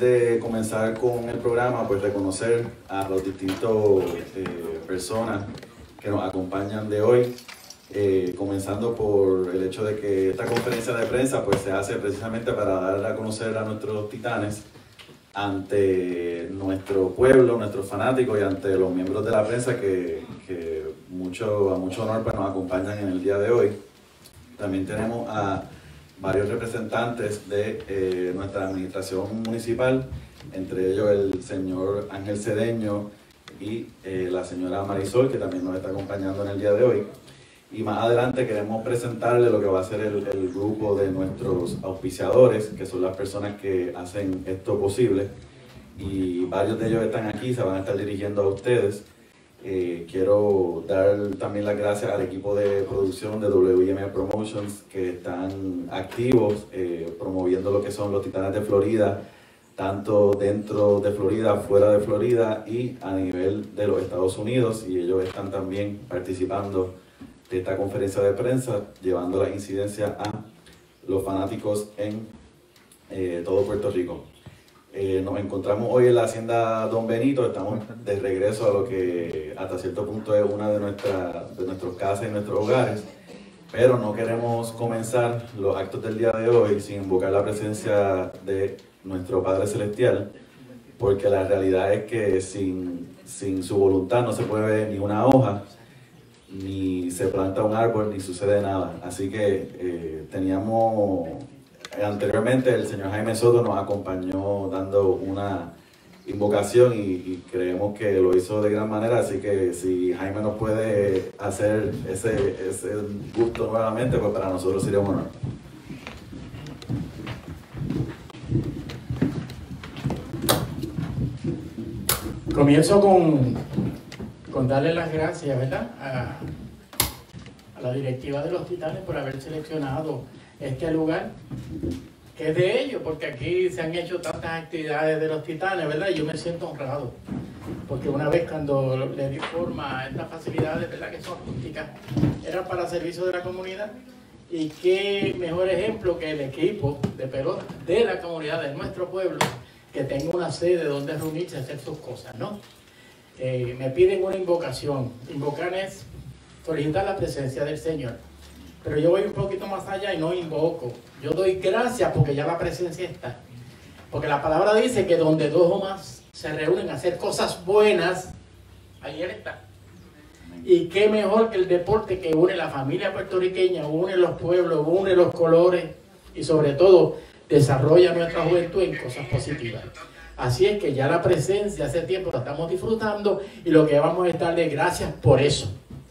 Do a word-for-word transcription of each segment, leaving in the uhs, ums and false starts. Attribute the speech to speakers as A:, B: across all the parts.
A: de comenzar con el programa, pues reconocer a los distintos eh, personas que nos acompañan de hoy, eh, comenzando por el hecho de que esta conferencia de prensa pues se hace precisamente para dar a conocer a nuestros titanes ante nuestro pueblo, nuestros fanáticos y ante los miembros de la prensa que, que mucho, a mucho honor pues, nos acompañan en el día de hoy. También tenemos a varios representantes de eh, nuestra administración municipal, entre ellos el señor Ángel Cedeño y eh, la señora Marisol, que también nos está acompañando en el día de hoy. Y más adelante queremos presentarle lo que va a ser el, el grupo de nuestros auspiciadores, que son las personas que hacen esto posible. Y varios de ellos están aquí, se van a estar dirigiendo a ustedes. Eh, quiero dar también las gracias al equipo de producción de W M Promotions que están activos eh, promoviendo lo que son los Titanes de Florida, tanto dentro de Florida, fuera de Florida y a nivel de los Estados Unidos, y ellos están también participando de esta conferencia de prensa, llevando la incidencia a los fanáticos en eh, todo Puerto Rico. Eh, nos encontramos hoy en la Hacienda Don Benito, estamos de regreso a lo que hasta cierto punto es una de, nuestra, de nuestras casas y nuestros hogares, pero no queremos comenzar los actos del día de hoy sin invocar la presencia de nuestro Padre Celestial, porque la realidad es que sin, sin su voluntad no se puede ver ni una hoja, ni se planta un árbol, ni sucede nada. Así que eh, teníamos... Anteriormente el señor Jaime Soto nos acompañó dando una invocación y, y creemos que lo hizo de gran manera, así que si Jaime nos puede hacer ese, ese gusto nuevamente, pues para nosotros sería un honor.
B: Comienzo con, con darle las gracias, ¿verdad?, a, a la directiva de los Titanes por haber seleccionado este lugar, que es de ellos, porque aquí se han hecho tantas actividades de los Titanes, ¿verdad? Y yo me siento honrado, porque una vez cuando le di forma a estas facilidades, ¿verdad?, que son rústicas, eran para servicio de la comunidad, y qué mejor ejemplo que el equipo de pelota de la comunidad, de nuestro pueblo, que tenga una sede donde reunirse y hacer sus cosas, ¿no? Eh, me piden una invocación. Invocar es solicitar la presencia del Señor. Pero yo voy un poquito más allá y no invoco. Yo doy gracias porque ya la presencia está. Porque la palabra dice que donde dos o más se reúnen a hacer cosas buenas, ahí Él está. Y qué mejor que el deporte que une la familia puertorriqueña, une los pueblos, une los colores y sobre todo desarrolla nuestra juventud en cosas positivas. Así es que ya la presencia hace tiempo la estamos disfrutando y lo que vamos a es darle gracias por eso.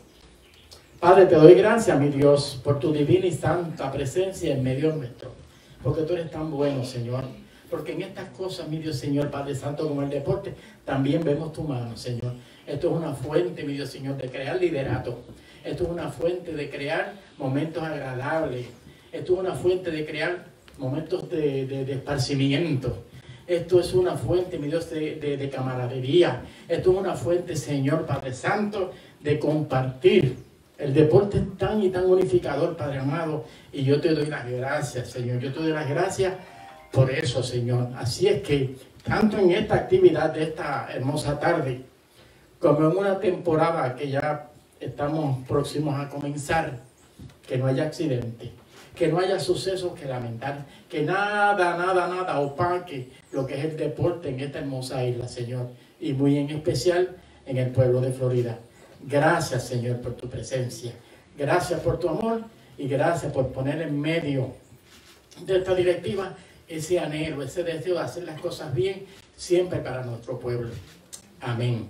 B: Padre, te doy gracias, mi Dios, por tu divina y santa presencia en medio nuestro, porque tú eres tan bueno, Señor, porque en estas cosas, mi Dios, Señor, Padre Santo, como el deporte, también vemos tu mano, Señor. Esto es una fuente, mi Dios, Señor, de crear liderato. Esto es una fuente de crear momentos agradables. Esto es una fuente de crear momentos de, de, de esparcimiento. Esto es una fuente, mi Dios, de, de, de camaradería. Esto es una fuente, Señor, Padre Santo, de compartir. El deporte es tan y tan unificador, Padre amado, y yo te doy las gracias, Señor. Yo te doy las gracias por eso, Señor. Así es que, tanto en esta actividad de esta hermosa tarde, como en una temporada que ya estamos próximos a comenzar, que no haya accidente, que no haya sucesos que lamentar, que nada, nada, nada opaque lo que es el deporte en esta hermosa isla, Señor, y muy en especial en el pueblo de Florida. Gracias, Señor, por tu presencia. Gracias por tu amor y gracias por poner en medio de esta directiva ese anhelo, ese deseo de hacer las cosas bien, siempre para nuestro pueblo. Amén.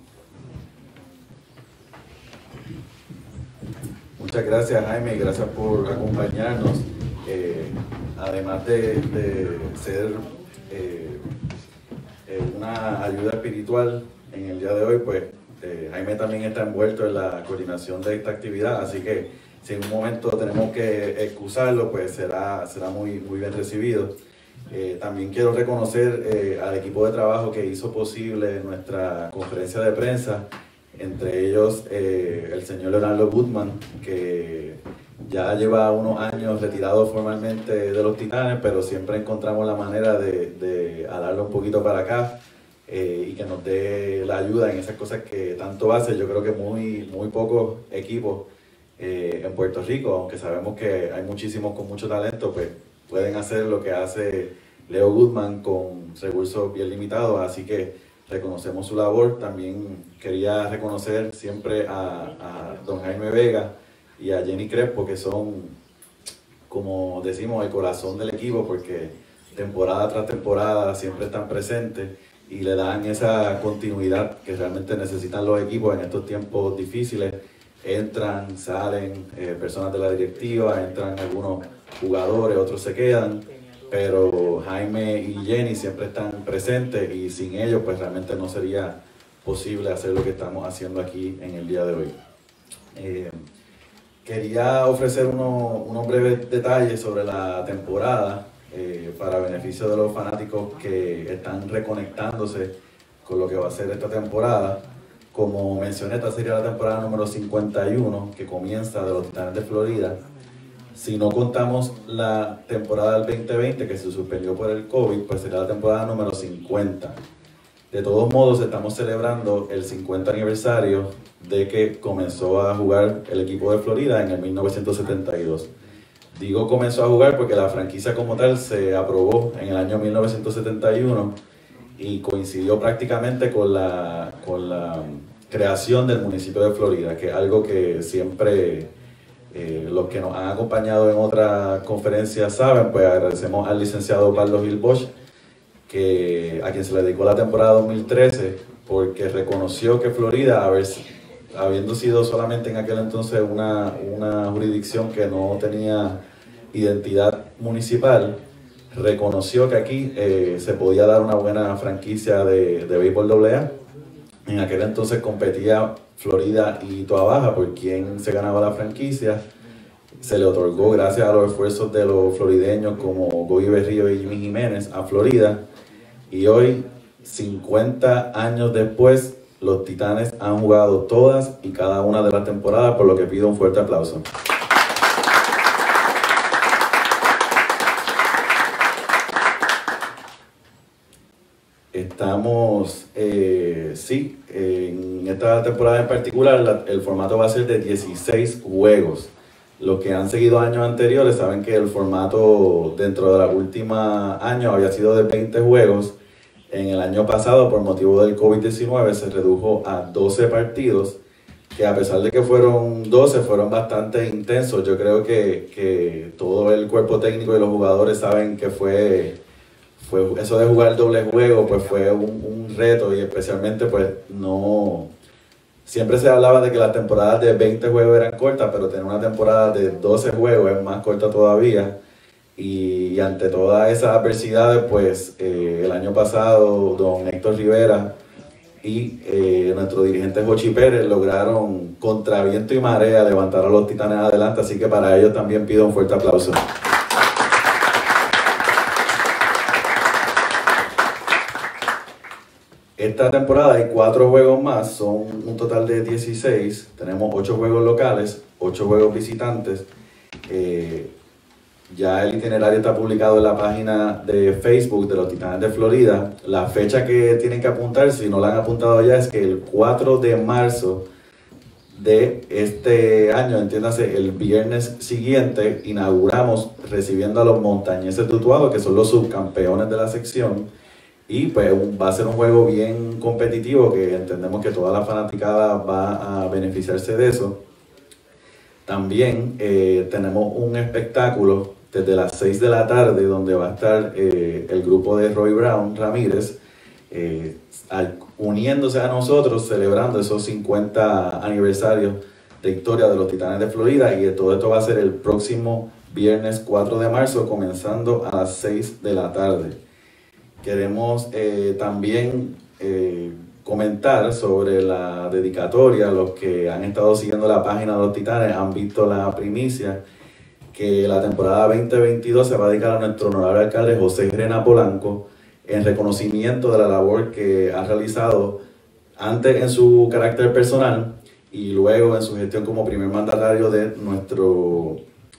A: Muchas gracias, Jaime, y gracias por acompañarnos. Eh, además de, de ser eh, eh, una ayuda espiritual en el día de hoy, pues eh, Jaime también está envuelto en la coordinación de esta actividad, así que si en un momento tenemos que excusarlo, pues será, será muy, muy bien recibido. Eh, también quiero reconocer eh, al equipo de trabajo que hizo posible nuestra conferencia de prensa, entre ellos eh, el señor Leonardo Goodman, que ya lleva unos años retirado formalmente de los Titanes, pero siempre encontramos la manera de, de alarlo un poquito para acá eh, y que nos dé la ayuda en esas cosas que tanto hace. Yo creo que muy, muy pocos equipos eh, en Puerto Rico, aunque sabemos que hay muchísimos con mucho talento, pues pueden hacer lo que hace Leo Goodman con recursos bien limitados, así que reconocemos su labor. También quería reconocer siempre a, a don Jaime Vega y a Jenny Crespo, que son, como decimos, el corazón del equipo, porque temporada tras temporada siempre están presentes y le dan esa continuidad que realmente necesitan los equipos en estos tiempos difíciles. Entran, salen eh, personas de la directiva, entran algunos jugadores, otros se quedan, pero Jaime y Jenny siempre están presentes y sin ellos pues realmente no sería posible hacer lo que estamos haciendo aquí en el día de hoy. Eh, quería ofrecer uno, unos breves detalles sobre la temporada eh, para beneficio de los fanáticos que están reconectándose con lo que va a ser esta temporada. Como mencioné, esta sería la temporada número cincuenta y uno que comienza de los Titanes de Florida. Si no contamos la temporada del veinte veinte que se suspendió por el COVID, pues será la temporada número cincuenta. De todos modos, estamos celebrando el cincuenta aniversario de que comenzó a jugar el equipo de Florida en el mil novecientos setenta y dos. Digo comenzó a jugar porque la franquicia como tal se aprobó en el año mil novecientos setenta y uno y coincidió prácticamente con la, con la creación del municipio de Florida, que es algo que siempre eh, los que nos han acompañado en otras conferencias saben. Pues agradecemos al licenciado Baldo Gil Bosch, que, a quien se le dedicó la temporada dos mil trece, porque reconoció que Florida, haber, habiendo sido solamente en aquel entonces una, una jurisdicción que no tenía identidad municipal, reconoció que aquí eh, se podía dar una buena franquicia de, de béisbol doble A. En aquel entonces competía Florida y Toa Baja por quién se ganaba la franquicia. Se le otorgó, gracias a los esfuerzos de los florideños como Goyi Berrío y Jimmy Jiménez, a Florida. Y hoy, cincuenta años después, los Titanes han jugado todas y cada una de las temporadas, por lo que pido un fuerte aplauso. Estamos, eh, sí, en esta temporada en particular, la, el formato va a ser de dieciséis juegos. Los que han seguido años anteriores saben que el formato dentro de la última año había sido de veinte juegos. En el año pasado, por motivo del COVID diecinueve, se redujo a doce partidos, que a pesar de que fueron doce, fueron bastante intensos. Yo creo que, que todo el cuerpo técnico y los jugadores saben que fue... Fue, eso de jugar doble juego pues fue un, un reto, y especialmente pues no, siempre se hablaba de que las temporadas de veinte juegos eran cortas, pero tener una temporada de doce juegos es más corta todavía, y, y ante todas esas adversidades pues eh, el año pasado don Héctor Rivera y eh, nuestro dirigente Jochi Pérez lograron contra viento y marea levantar a los Titanes adelante, así que para ellos también pido un fuerte aplauso. Esta temporada hay cuatro juegos más, son un total de dieciséis. Tenemos ocho juegos locales, ocho juegos visitantes. Eh, ya el itinerario está publicado en la página de Facebook de los Titanes de Florida. La fecha que tienen que apuntar, si no la han apuntado ya, es que el cuatro de marzo de este año, entiéndase, el viernes siguiente, inauguramos recibiendo a los Montañeses de Utuado, que son los subcampeones de la sección. Y pues va a ser un juego bien competitivo, que entendemos que toda la fanaticada va a beneficiarse de eso. También eh, tenemos un espectáculo desde las seis de la tarde, donde va a estar eh, el grupo de Roy Brown Ramírez, eh, al, uniéndose a nosotros, celebrando esos cincuenta aniversarios de historia de los Titanes de Florida. Y todo esto va a ser el próximo viernes cuatro de marzo, comenzando a las seis de la tarde. Queremos eh, también eh, comentar sobre la dedicatoria. Los que han estado siguiendo la página de los Titanes han visto la primicia, que la temporada veinte veintidós se va a dedicar a nuestro honorable alcalde José Grena Polanco, en reconocimiento de la labor que ha realizado antes en su carácter personal y luego en su gestión como primer mandatario de nuestro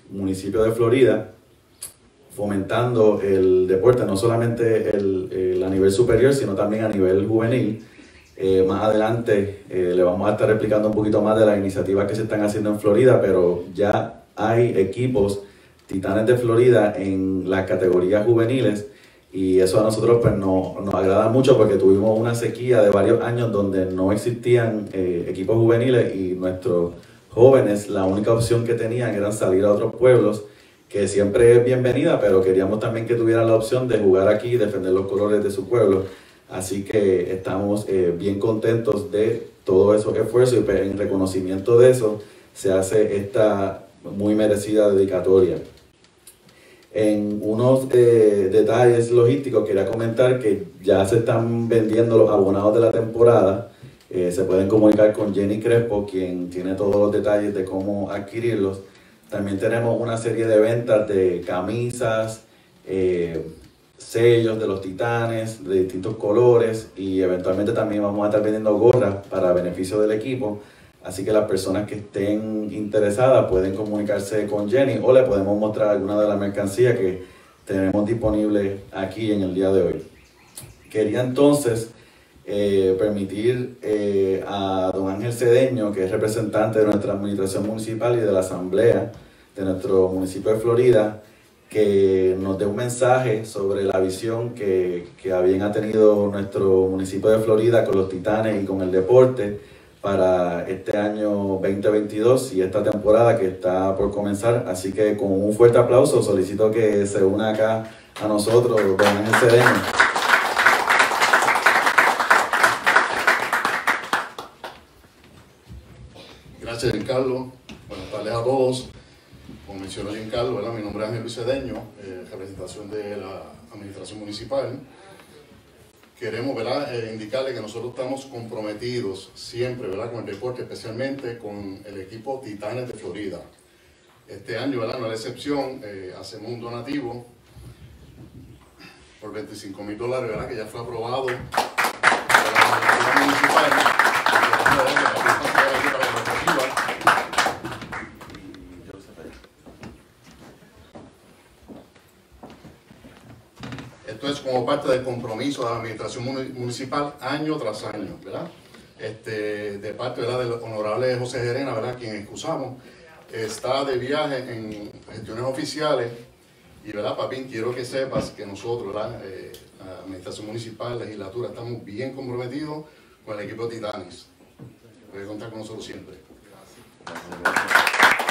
A: municipio de Florida, fomentando el deporte, no solamente el, el a nivel superior, sino también a nivel juvenil. Eh, más adelante eh, le vamos a estar explicando un poquito más de las iniciativas que se están haciendo en Florida, pero ya hay equipos Titanes de Florida en las categorías juveniles, y eso a nosotros pues no, nos agrada mucho porque tuvimos una sequía de varios años donde no existían eh, equipos juveniles, y nuestros jóvenes la única opción que tenían era salir a otros pueblos, que siempre es bienvenida, pero queríamos también que tuvieran la opción de jugar aquí y defender los colores de su pueblo. Así que estamos eh, bien contentos de todos esos esfuerzos, y en reconocimiento de eso se hace esta muy merecida dedicatoria. En unos eh, detalles logísticos quería comentar que ya se están vendiendo los abonados de la temporada. Eh, se pueden comunicar con Jenny Crespo, quien tiene todos los detalles de cómo adquirirlos. También tenemos una serie de ventas de camisas, eh, sellos de los Titanes de distintos colores, y eventualmente también vamos a estar vendiendo gorras para beneficio del equipo. Así que las personas que estén interesadas pueden comunicarse con Jenny, o le podemos mostrar alguna de la mercancía que tenemos disponible aquí en el día de hoy. Quería entonces eh, permitir eh, a don Ángel Cedeño, que es representante de nuestra administración municipal y de la asamblea de nuestro municipio de Florida, que nos dé un mensaje sobre la visión que, que bien ha tenido nuestro municipio de Florida con los Titanes y con el deporte para este año veinte veintidós y esta temporada que está por comenzar. Así que con un fuerte aplauso solicito que se una acá a nosotros don Ángel Cedeño.
C: Gracias, Giancarlo. Buenas tardes a todos. Como mencionó Giancarlo, ¿verdad? Mi nombre es Ángel Luis Cedeño, eh, representación de la Administración Municipal. Queremos, ¿verdad? Eh, indicarle que nosotros estamos comprometidos siempre, ¿verdad? Con el deporte, especialmente con el equipo Titanes de Florida. Este año, ¿verdad? No es la excepción, eh, hacemos un donativo por veinticinco mil dólares, ¿verdad? Que ya fue aprobado por la Administración Municipal. Esto es como parte del compromiso de la administración municipal año tras año, ¿verdad? Este, de parte, ¿verdad?, del honorable José Gerena, ¿verdad?, quien excusamos, está de viaje en gestiones oficiales. Y, ¿verdad, Papín? Quiero que sepas que nosotros, ¿verdad?, eh, la administración municipal, legislatura, estamos bien comprometidos con el equipo de Titanes. Puede contar con nosotros siempre. Gracias.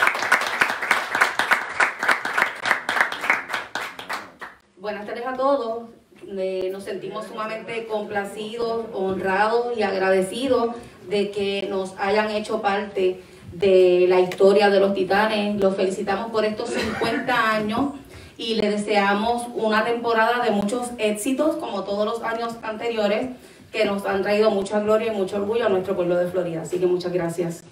D: Buenas tardes a todos. Eh, nos sentimos sumamente complacidos, honrados y agradecidos de que nos hayan hecho parte de la historia de los Titanes. Los felicitamos por estos cincuenta años y les deseamos una temporada de muchos éxitos, como todos los años anteriores, que nos han traído mucha gloria y mucho orgullo a nuestro pueblo de Florida. Así que muchas gracias.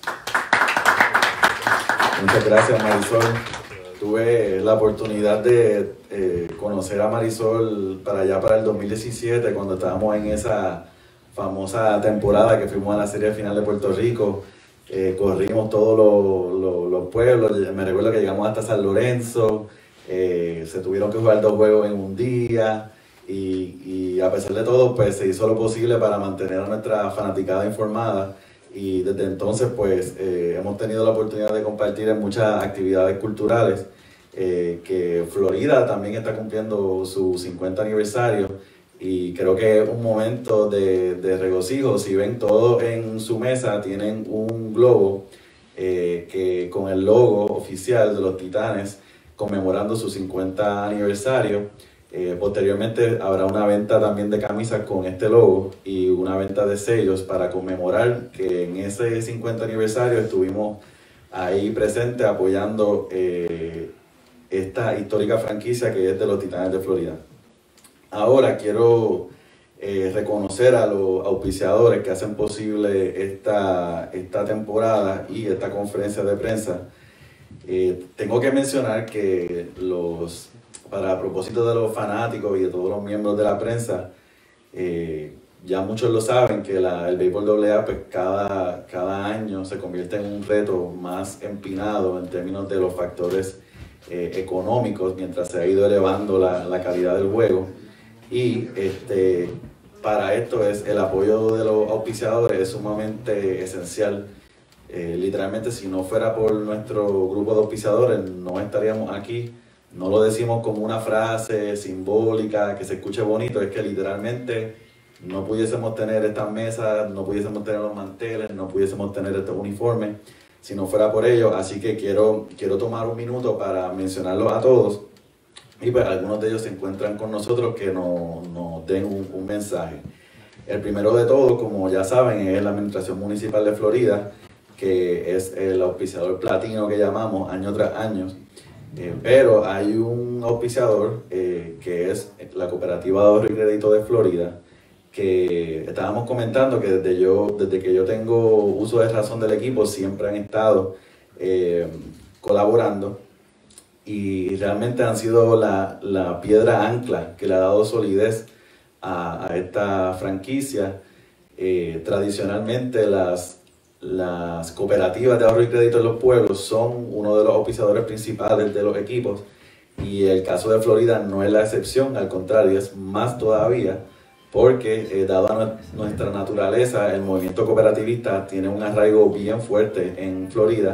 A: Muchas gracias, Marisol. Tuve la oportunidad de eh, conocer a Marisol para allá, para el dos mil diecisiete, cuando estábamos en esa famosa temporada que fuimos a la Serie Final de Puerto Rico. Eh, corrimos todos los, los, los pueblos. Me recuerdo que llegamos hasta San Lorenzo. Eh, se tuvieron que jugar dos juegos en un día. Y, y a pesar de todo, pues se hizo lo posible para mantener a nuestra fanaticada informada. Y desde entonces, pues, eh, hemos tenido la oportunidad de compartir en muchas actividades culturales, eh, que Florida también está cumpliendo su cincuenta aniversario, y creo que es un momento de, de regocijo. Si ven, todos en su mesa tienen un globo eh, que, con el logo oficial de los Titanes, conmemorando su cincuenta aniversario. Eh, posteriormente habrá una venta también de camisas con este logo y una venta de sellos para conmemorar que en ese cincuenta aniversario estuvimos ahí presentes apoyando eh, esta histórica franquicia que es de los Titanes de Florida. Ahora quiero eh, reconocer a los auspiciadores que hacen posible esta, esta temporada y esta conferencia de prensa. Eh, tengo que mencionar que los... para propósito de los fanáticos y de todos los miembros de la prensa, eh, ya muchos lo saben que la, el béisbol doble A pues cada, cada año se convierte en un reto más empinado en términos de los factores eh, económicos, mientras se ha ido elevando la, la calidad del juego. Y este, para esto es el apoyo de los auspiciadores es sumamente esencial. Eh, literalmente, si no fuera por nuestro grupo de auspiciadores, no estaríamos aquí. No lo decimos como una frase simbólica que se escuche bonito, es que literalmente no pudiésemos tener estas mesas, no pudiésemos tener los manteles, no pudiésemos tener estos uniformes si no fuera por ellos. Así que quiero, quiero tomar un minuto para mencionarlos a todos, y pues algunos de ellos se encuentran con nosotros que nos, nos den un, un mensaje. El primero de todos, como ya saben, es la Administración Municipal de Florida, que es el auspiciador platino que llamamos año tras año. Eh, pero hay un auspiciador eh, que es la Cooperativa de Ahorro y Crédito de Florida, que estábamos comentando que desde, yo, desde que yo tengo uso de razón del equipo siempre han estado eh, colaborando, y realmente han sido la, la piedra ancla que le ha dado solidez a, a esta franquicia. Eh, tradicionalmente las Las cooperativas de ahorro y crédito en los pueblos son uno de los auspiciadores principales de los equipos, y el caso de Florida no es la excepción, al contrario, es más todavía, porque eh, dada nuestra naturaleza, el movimiento cooperativista tiene un arraigo bien fuerte en Florida,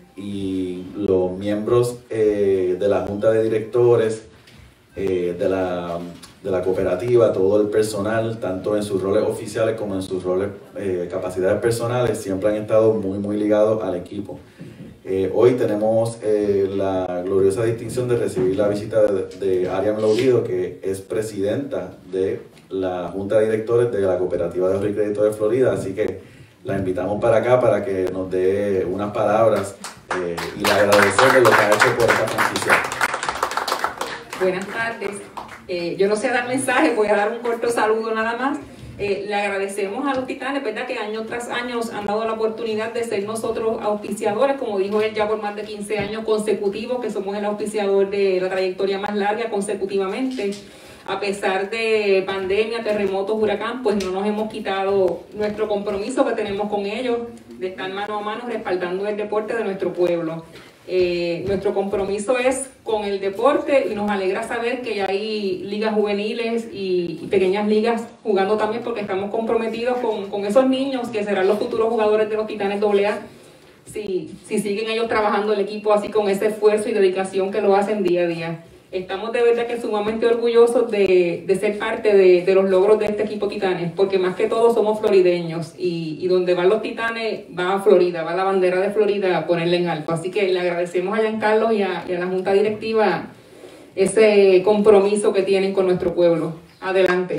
A: y los miembros eh, de la junta de directores eh, de la de la cooperativa, todo el personal, tanto en sus roles oficiales como en sus roles, eh, capacidades personales, siempre han estado muy, muy ligados al equipo. Eh, hoy tenemos eh, la gloriosa distinción de recibir la visita de, de Ariam Laudido, que es presidenta de la Junta de Directores de la Cooperativa de Ahorro y Crédito de Florida, así que la invitamos para acá para que nos dé unas palabras eh, y le agradecemos lo que ha hecho por esta franquicia.
E: Buenas tardes. Eh, yo no sé dar mensajes, voy a dar un corto saludo nada más. Eh, le agradecemos a los Titanes, ¿verdad?, que año tras año nos han dado la oportunidad de ser nosotros auspiciadores, como dijo él, ya por más de quince años consecutivos, que somos el auspiciador de la trayectoria más larga consecutivamente. A pesar de pandemia, terremotos, huracán, pues no nos hemos quitado nuestro compromiso que tenemos con ellos, de estar mano a mano respaldando el deporte de nuestro pueblo. Eh, nuestro compromiso es con el deporte, y nos alegra saber que ya hay ligas juveniles y, y pequeñas ligas jugando también, porque estamos comprometidos con, con esos niños que serán los futuros jugadores de los Titanes doble A, si, si siguen ellos trabajando el equipo así con ese esfuerzo y dedicación que lo hacen día a día. Estamos de verdad que sumamente orgullosos de, de ser parte de, de los logros de este equipo Titanes, porque más que todo somos florideños, y, y donde van los Titanes va a Florida, va la bandera de Florida a ponerla en alto. Así que le agradecemos a Giancarlo y a, y a la Junta Directiva ese compromiso que tienen con nuestro pueblo. Adelante.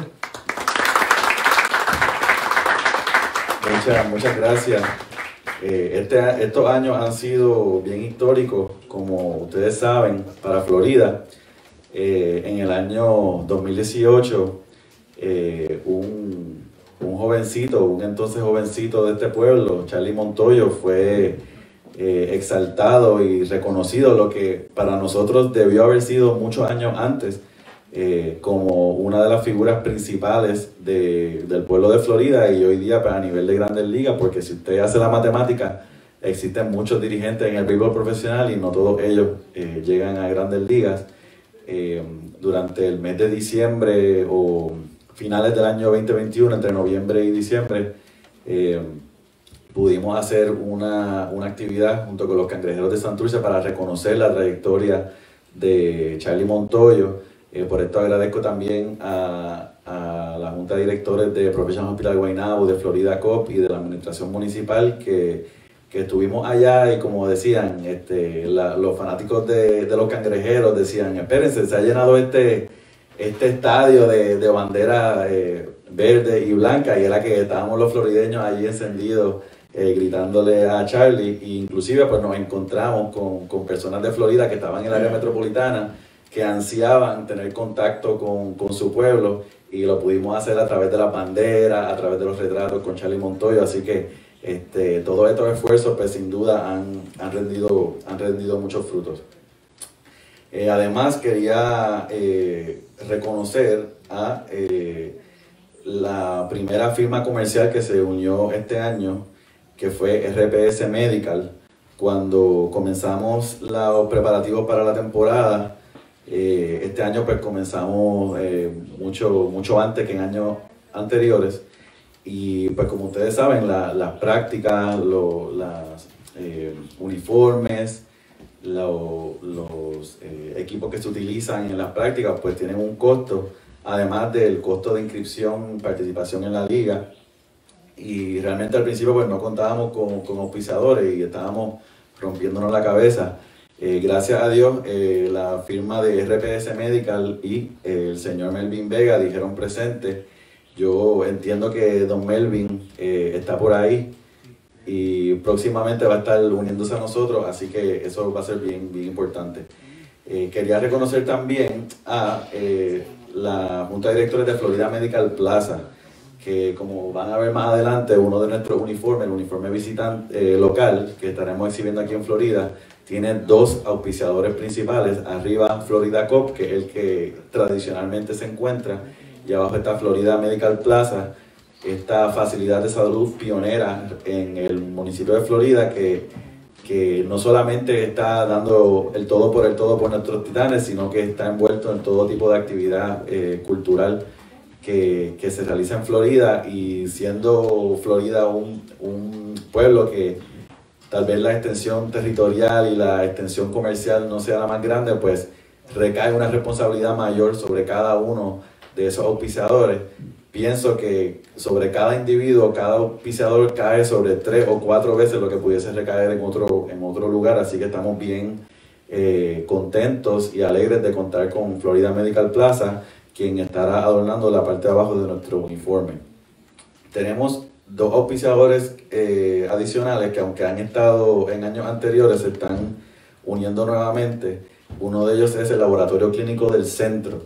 A: Muchas, muchas gracias. Eh, este, estos años han sido bien históricos, como ustedes saben, para Florida. Eh, en el año dos mil dieciocho, eh, un, un jovencito, un entonces jovencito de este pueblo, Charlie Montoyo, fue eh, exaltado y reconocido, lo que para nosotros debió haber sido muchos años antes, eh, como una de las figuras principales de, del pueblo de Florida, y hoy día para a nivel de Grandes Ligas, porque si usted hace la matemática, existen muchos dirigentes en el béisbol profesional y no todos ellos eh, llegan a Grandes Ligas. Eh, durante el mes de diciembre o finales del año veinte veintiuno, entre noviembre y diciembre, eh, pudimos hacer una, una actividad junto con los Cangrejeros de Santurce para reconocer la trayectoria de Charlie Montoyo. Eh, por esto agradezco también a, a la Junta de Directores de Professional Hospital Guaynabo, de Florida Cop y de la Administración Municipal, que que estuvimos allá, y como decían, este, la, los fanáticos de, de los Cangrejeros decían, espérense, se ha llenado este, este estadio de, de bandera eh, verde y blanca, y era que estábamos los florideños allí encendidos, eh, gritándole a Charlie, e inclusive pues nos encontramos con, con personas de Florida que estaban en el área metropolitana, que ansiaban tener contacto con, con su pueblo, y lo pudimos hacer a través de las banderas, a través de los retratos con Charlie Montoyo. Así que Este, todos estos esfuerzos pues sin duda han, han, rendido, han rendido muchos frutos. Eh, además quería eh, reconocer a eh, la primera firma comercial que se unió este año, que fue R P S Medical. Cuando comenzamos los preparativos para la temporada, eh, este año pues comenzamos eh, mucho, mucho antes que en años anteriores. Y pues como ustedes saben, la, las prácticas, los eh, uniformes, lo, los eh, equipos que se utilizan en las prácticas pues tienen un costo, además del costo de inscripción, participación en la liga. Y realmente al principio pues no contábamos con, con auspiciadores y estábamos rompiéndonos la cabeza. Eh, gracias a Dios, eh, la firma de R P S Medical y eh, el señor Melvin Vega dijeron presente. Yo entiendo que don Melvin eh, está por ahí y próximamente va a estar uniéndose a nosotros, así que eso va a ser bien, bien importante. Eh, quería reconocer también a eh, la Junta de Directores de Florida Medical Plaza, que como van a ver más adelante, uno de nuestros uniformes, el uniforme visitante eh, local que estaremos exhibiendo aquí en Florida, tiene dos auspiciadores principales. Arriba Florida Cop, que es el que tradicionalmente se encuentra, y abajo está Florida Medical Plaza, esta facilidad de salud pionera en el municipio de Florida que, que no solamente está dando el todo por el todo por nuestros titanes, sino que está envuelto en todo tipo de actividad eh, cultural que, que se realiza en Florida, y siendo Florida un, un pueblo que tal vez la extensión territorial y la extensión comercial no sea la más grande, pues recae una responsabilidad mayor sobre cada uno de esos auspiciadores. Pienso que sobre cada individuo, cada auspiciador cae sobre tres o cuatro veces lo que pudiese recaer en otro, en otro lugar, así que estamos bien eh, contentos y alegres de contar con Florida Medical Plaza, quien estará adornando la parte de abajo de nuestro uniforme. Tenemos dos auspiciadores eh, adicionales que, aunque han estado en años anteriores, se están uniendo nuevamente. Uno de ellos es el Laboratorio Clínico del Centro,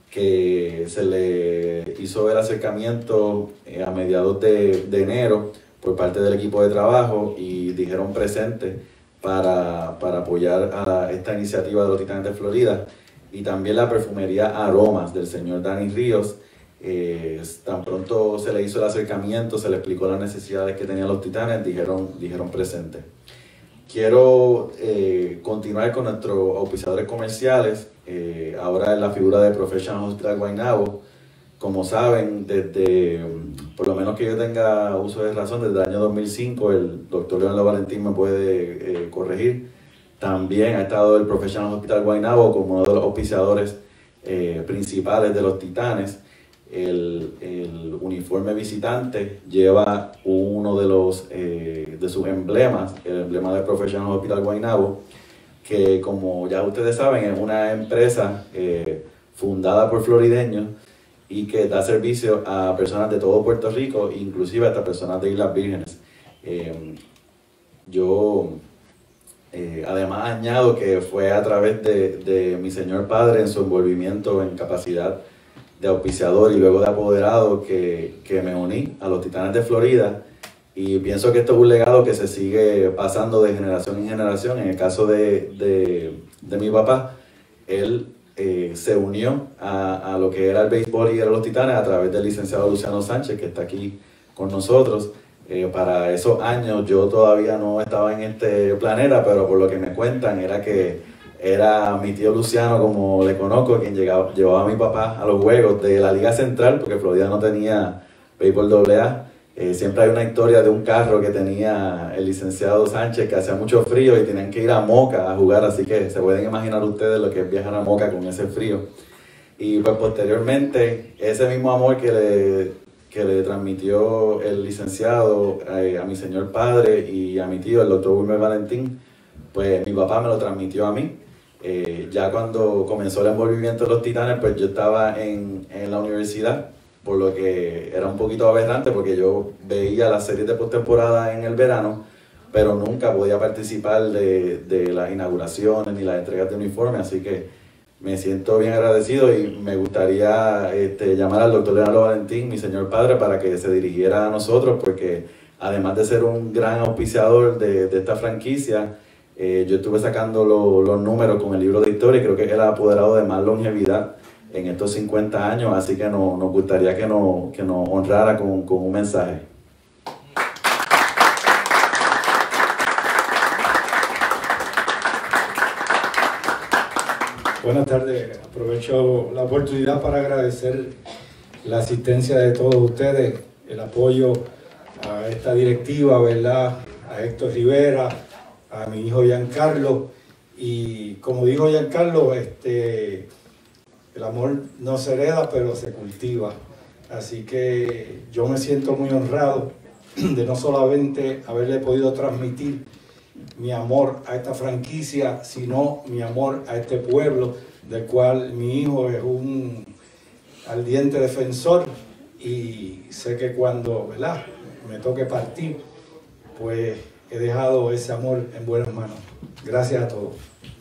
A: que se le hizo el acercamiento eh, a mediados de, de enero por parte del equipo de trabajo y dijeron presente para, para apoyar a esta iniciativa de los Titanes de Florida. Y también la perfumería Aromas del señor Dani Ríos. Eh, tan pronto se le hizo el acercamiento, se le explicó las necesidades que tenían los Titanes, dijeron, dijeron presente. Quiero eh, continuar con nuestros auspiciadores comerciales. Eh, ahora en la figura de Professional Hospital Guaynabo. Como saben, desde, por lo menos que yo tenga uso de razón, desde el año dos mil cinco, el doctor Leonardo Valentín me puede eh, corregir, también ha estado el Professional Hospital Guaynabo como uno de los auspiciadores eh, principales de los Titanes. El, el uniforme visitante lleva uno de, los, eh, de sus emblemas, el emblema del Professional Hospital Guaynabo, que como ya ustedes saben es una empresa eh, fundada por florideños y que da servicio a personas de todo Puerto Rico, inclusive hasta personas de Islas Vírgenes. Eh, yo eh, además añado que fue a través de, de mi señor padre en su envolvimiento en capacidad de auspiciador y luego de apoderado que, que me uní a los Titanes de Florida, y pienso que esto es un legado que se sigue pasando de generación en generación. En el caso de, de, de mi papá, él eh, se unió a, a lo que era el béisbol y a los Titanes a través del licenciado Luciano Sánchez, que está aquí con nosotros. Eh, para esos años yo todavía no estaba en este planeta, pero por lo que me cuentan era que era mi tío Luciano, como le conozco, quien llegaba, llevaba a mi papá a los juegos de la Liga Central, porque Florida no tenía béisbol doble A. Eh, siempre hay una historia de un carro que tenía el licenciado Sánchez, que hacía mucho frío y tenían que ir a Moca a jugar, así que se pueden imaginar ustedes lo que es viajar a Moca con ese frío. Y pues posteriormente, ese mismo amor que le, que le transmitió el licenciado eh, a mi señor padre y a mi tío, el doctor Wilmer Valentín, pues mi papá me lo transmitió a mí. Eh, ya cuando comenzó el envolvimiento de los Titanes, pues yo estaba en, en la universidad, por lo que era un poquito aberrante porque yo veía las series de postemporada en el verano, pero nunca podía participar de, de las inauguraciones ni las entregas de uniformes, así que me siento bien agradecido y me gustaría este, llamar al doctor Leonardo Valentín, mi señor padre, para que se dirigiera a nosotros, porque además de ser un gran auspiciador de, de esta franquicia, eh, yo estuve sacando lo, los números con el libro de historia y creo que es el apoderado de más longevidad en estos cincuenta años, así que no, nos gustaría que nos, que nos honrara con, con un mensaje.
F: Buenas tardes, aprovecho la oportunidad para agradecer la asistencia de todos ustedes, el apoyo a esta directiva, ¿verdad? A Héctor Rivera, a mi hijo Giancarlo, y como dijo Giancarlo, este, el amor no se hereda, pero se cultiva. Así que yo me siento muy honrado de no solamente haberle podido transmitir mi amor a esta franquicia, sino mi amor a este pueblo, del cual mi hijo es un ardiente defensor, y sé que cuando, ¿verdad?, me toque partir, pues he dejado ese amor en buenas manos. Gracias a todos.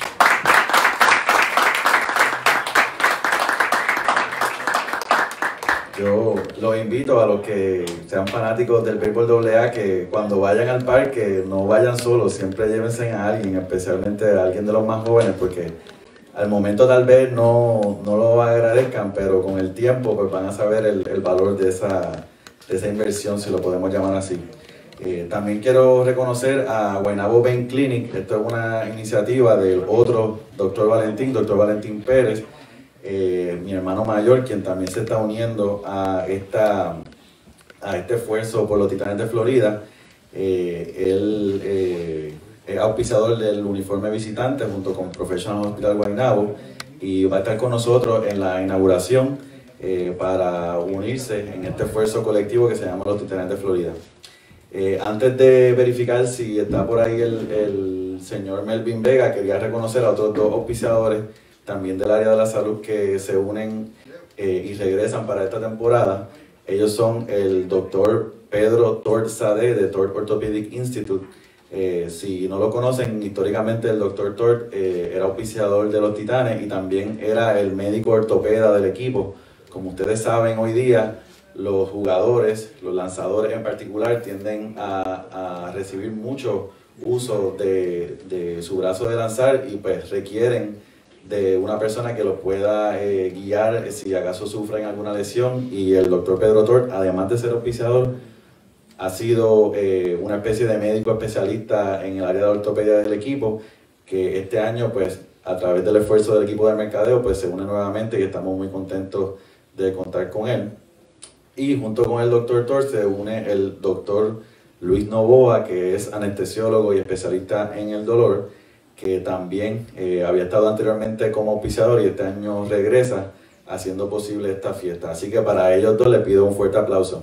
A: Yo los invito a los que sean fanáticos del béisbol doble A que cuando vayan al parque no vayan solos, siempre llévense a alguien, especialmente a alguien de los más jóvenes, porque al momento tal vez no, no lo agradezcan, pero con el tiempo pues van a saber el, el valor de esa, de esa inversión, si lo podemos llamar así. Eh, también quiero reconocer a Guaynabo Vein Clinic. Esto es una iniciativa del otro doctor Valentín, doctor Valentín Pérez, eh, mi hermano mayor, quien también se está uniendo a, esta, a este esfuerzo por los Titanes de Florida. Eh, él eh, es auspiciador del uniforme visitante junto con Professional Hospital Guaynabo y va a estar con nosotros en la inauguración eh, para unirse en este esfuerzo colectivo que se llama los Titanes de Florida. Eh, antes de verificar si está por ahí el, el señor Melvin Vega, quería reconocer a otros dos auspiciadores también del área de la salud que se unen eh, y regresan para esta temporada. Ellos son el doctor Pedro Tort Sade de Tort Orthopedic Institute. Eh, si no lo conocen, históricamente el doctor Tort eh, era auspiciador de los Titanes y también era el médico ortopeda del equipo. Como ustedes saben, hoy día los jugadores, los lanzadores en particular, tienden a, a recibir mucho uso de, de su brazo de lanzar y pues requieren de una persona que los pueda eh, guiar si acaso sufren alguna lesión, y el doctor Pedro Tort, además de ser auspiciador, ha sido eh, una especie de médico especialista en el área de ortopedia del equipo, que este año pues a través del esfuerzo del equipo de mercadeo pues se une nuevamente y estamos muy contentos de contar con él. Y junto con el doctor Tort se une el doctor Luis Novoa, que es anestesiólogo y especialista en el dolor, que también eh, había estado anteriormente como auspiciador y este año regresa haciendo posible esta fiesta. Así que para ellos dos les pido un fuerte aplauso.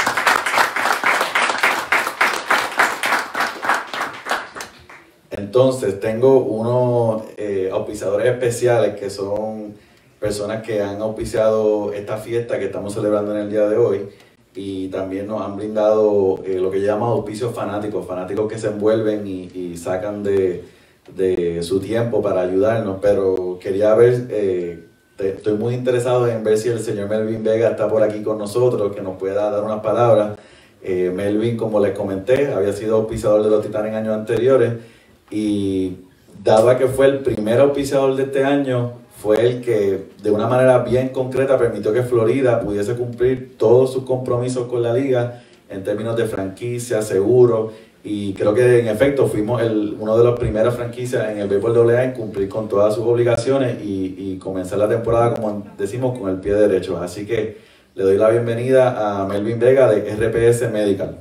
A: Entonces tengo unos eh, auspiciadores especiales que son personas que han auspiciado esta fiesta que estamos celebrando en el día de hoy y también nos han brindado eh, lo que llaman auspicios fanáticos, fanáticos que se envuelven y, y sacan de, de su tiempo para ayudarnos, pero quería ver, eh, te, estoy muy interesado en ver si el señor Melvin Vega está por aquí con nosotros, que nos pueda dar unas palabras. Eh, Melvin, como les comenté, había sido auspiciador de los Titanes en años anteriores y dado a que fue el primer auspiciador de este año, fue el que de una manera bien concreta permitió que Florida pudiese cumplir todos sus compromisos con la liga en términos de franquicia, seguro, y creo que en efecto fuimos el, uno de los primeras franquicias en el béisbol doble A en cumplir con todas sus obligaciones y, y comenzar la temporada, como decimos, con el pie derecho. Así que le doy la bienvenida a Melvin Vega de R P S Medical.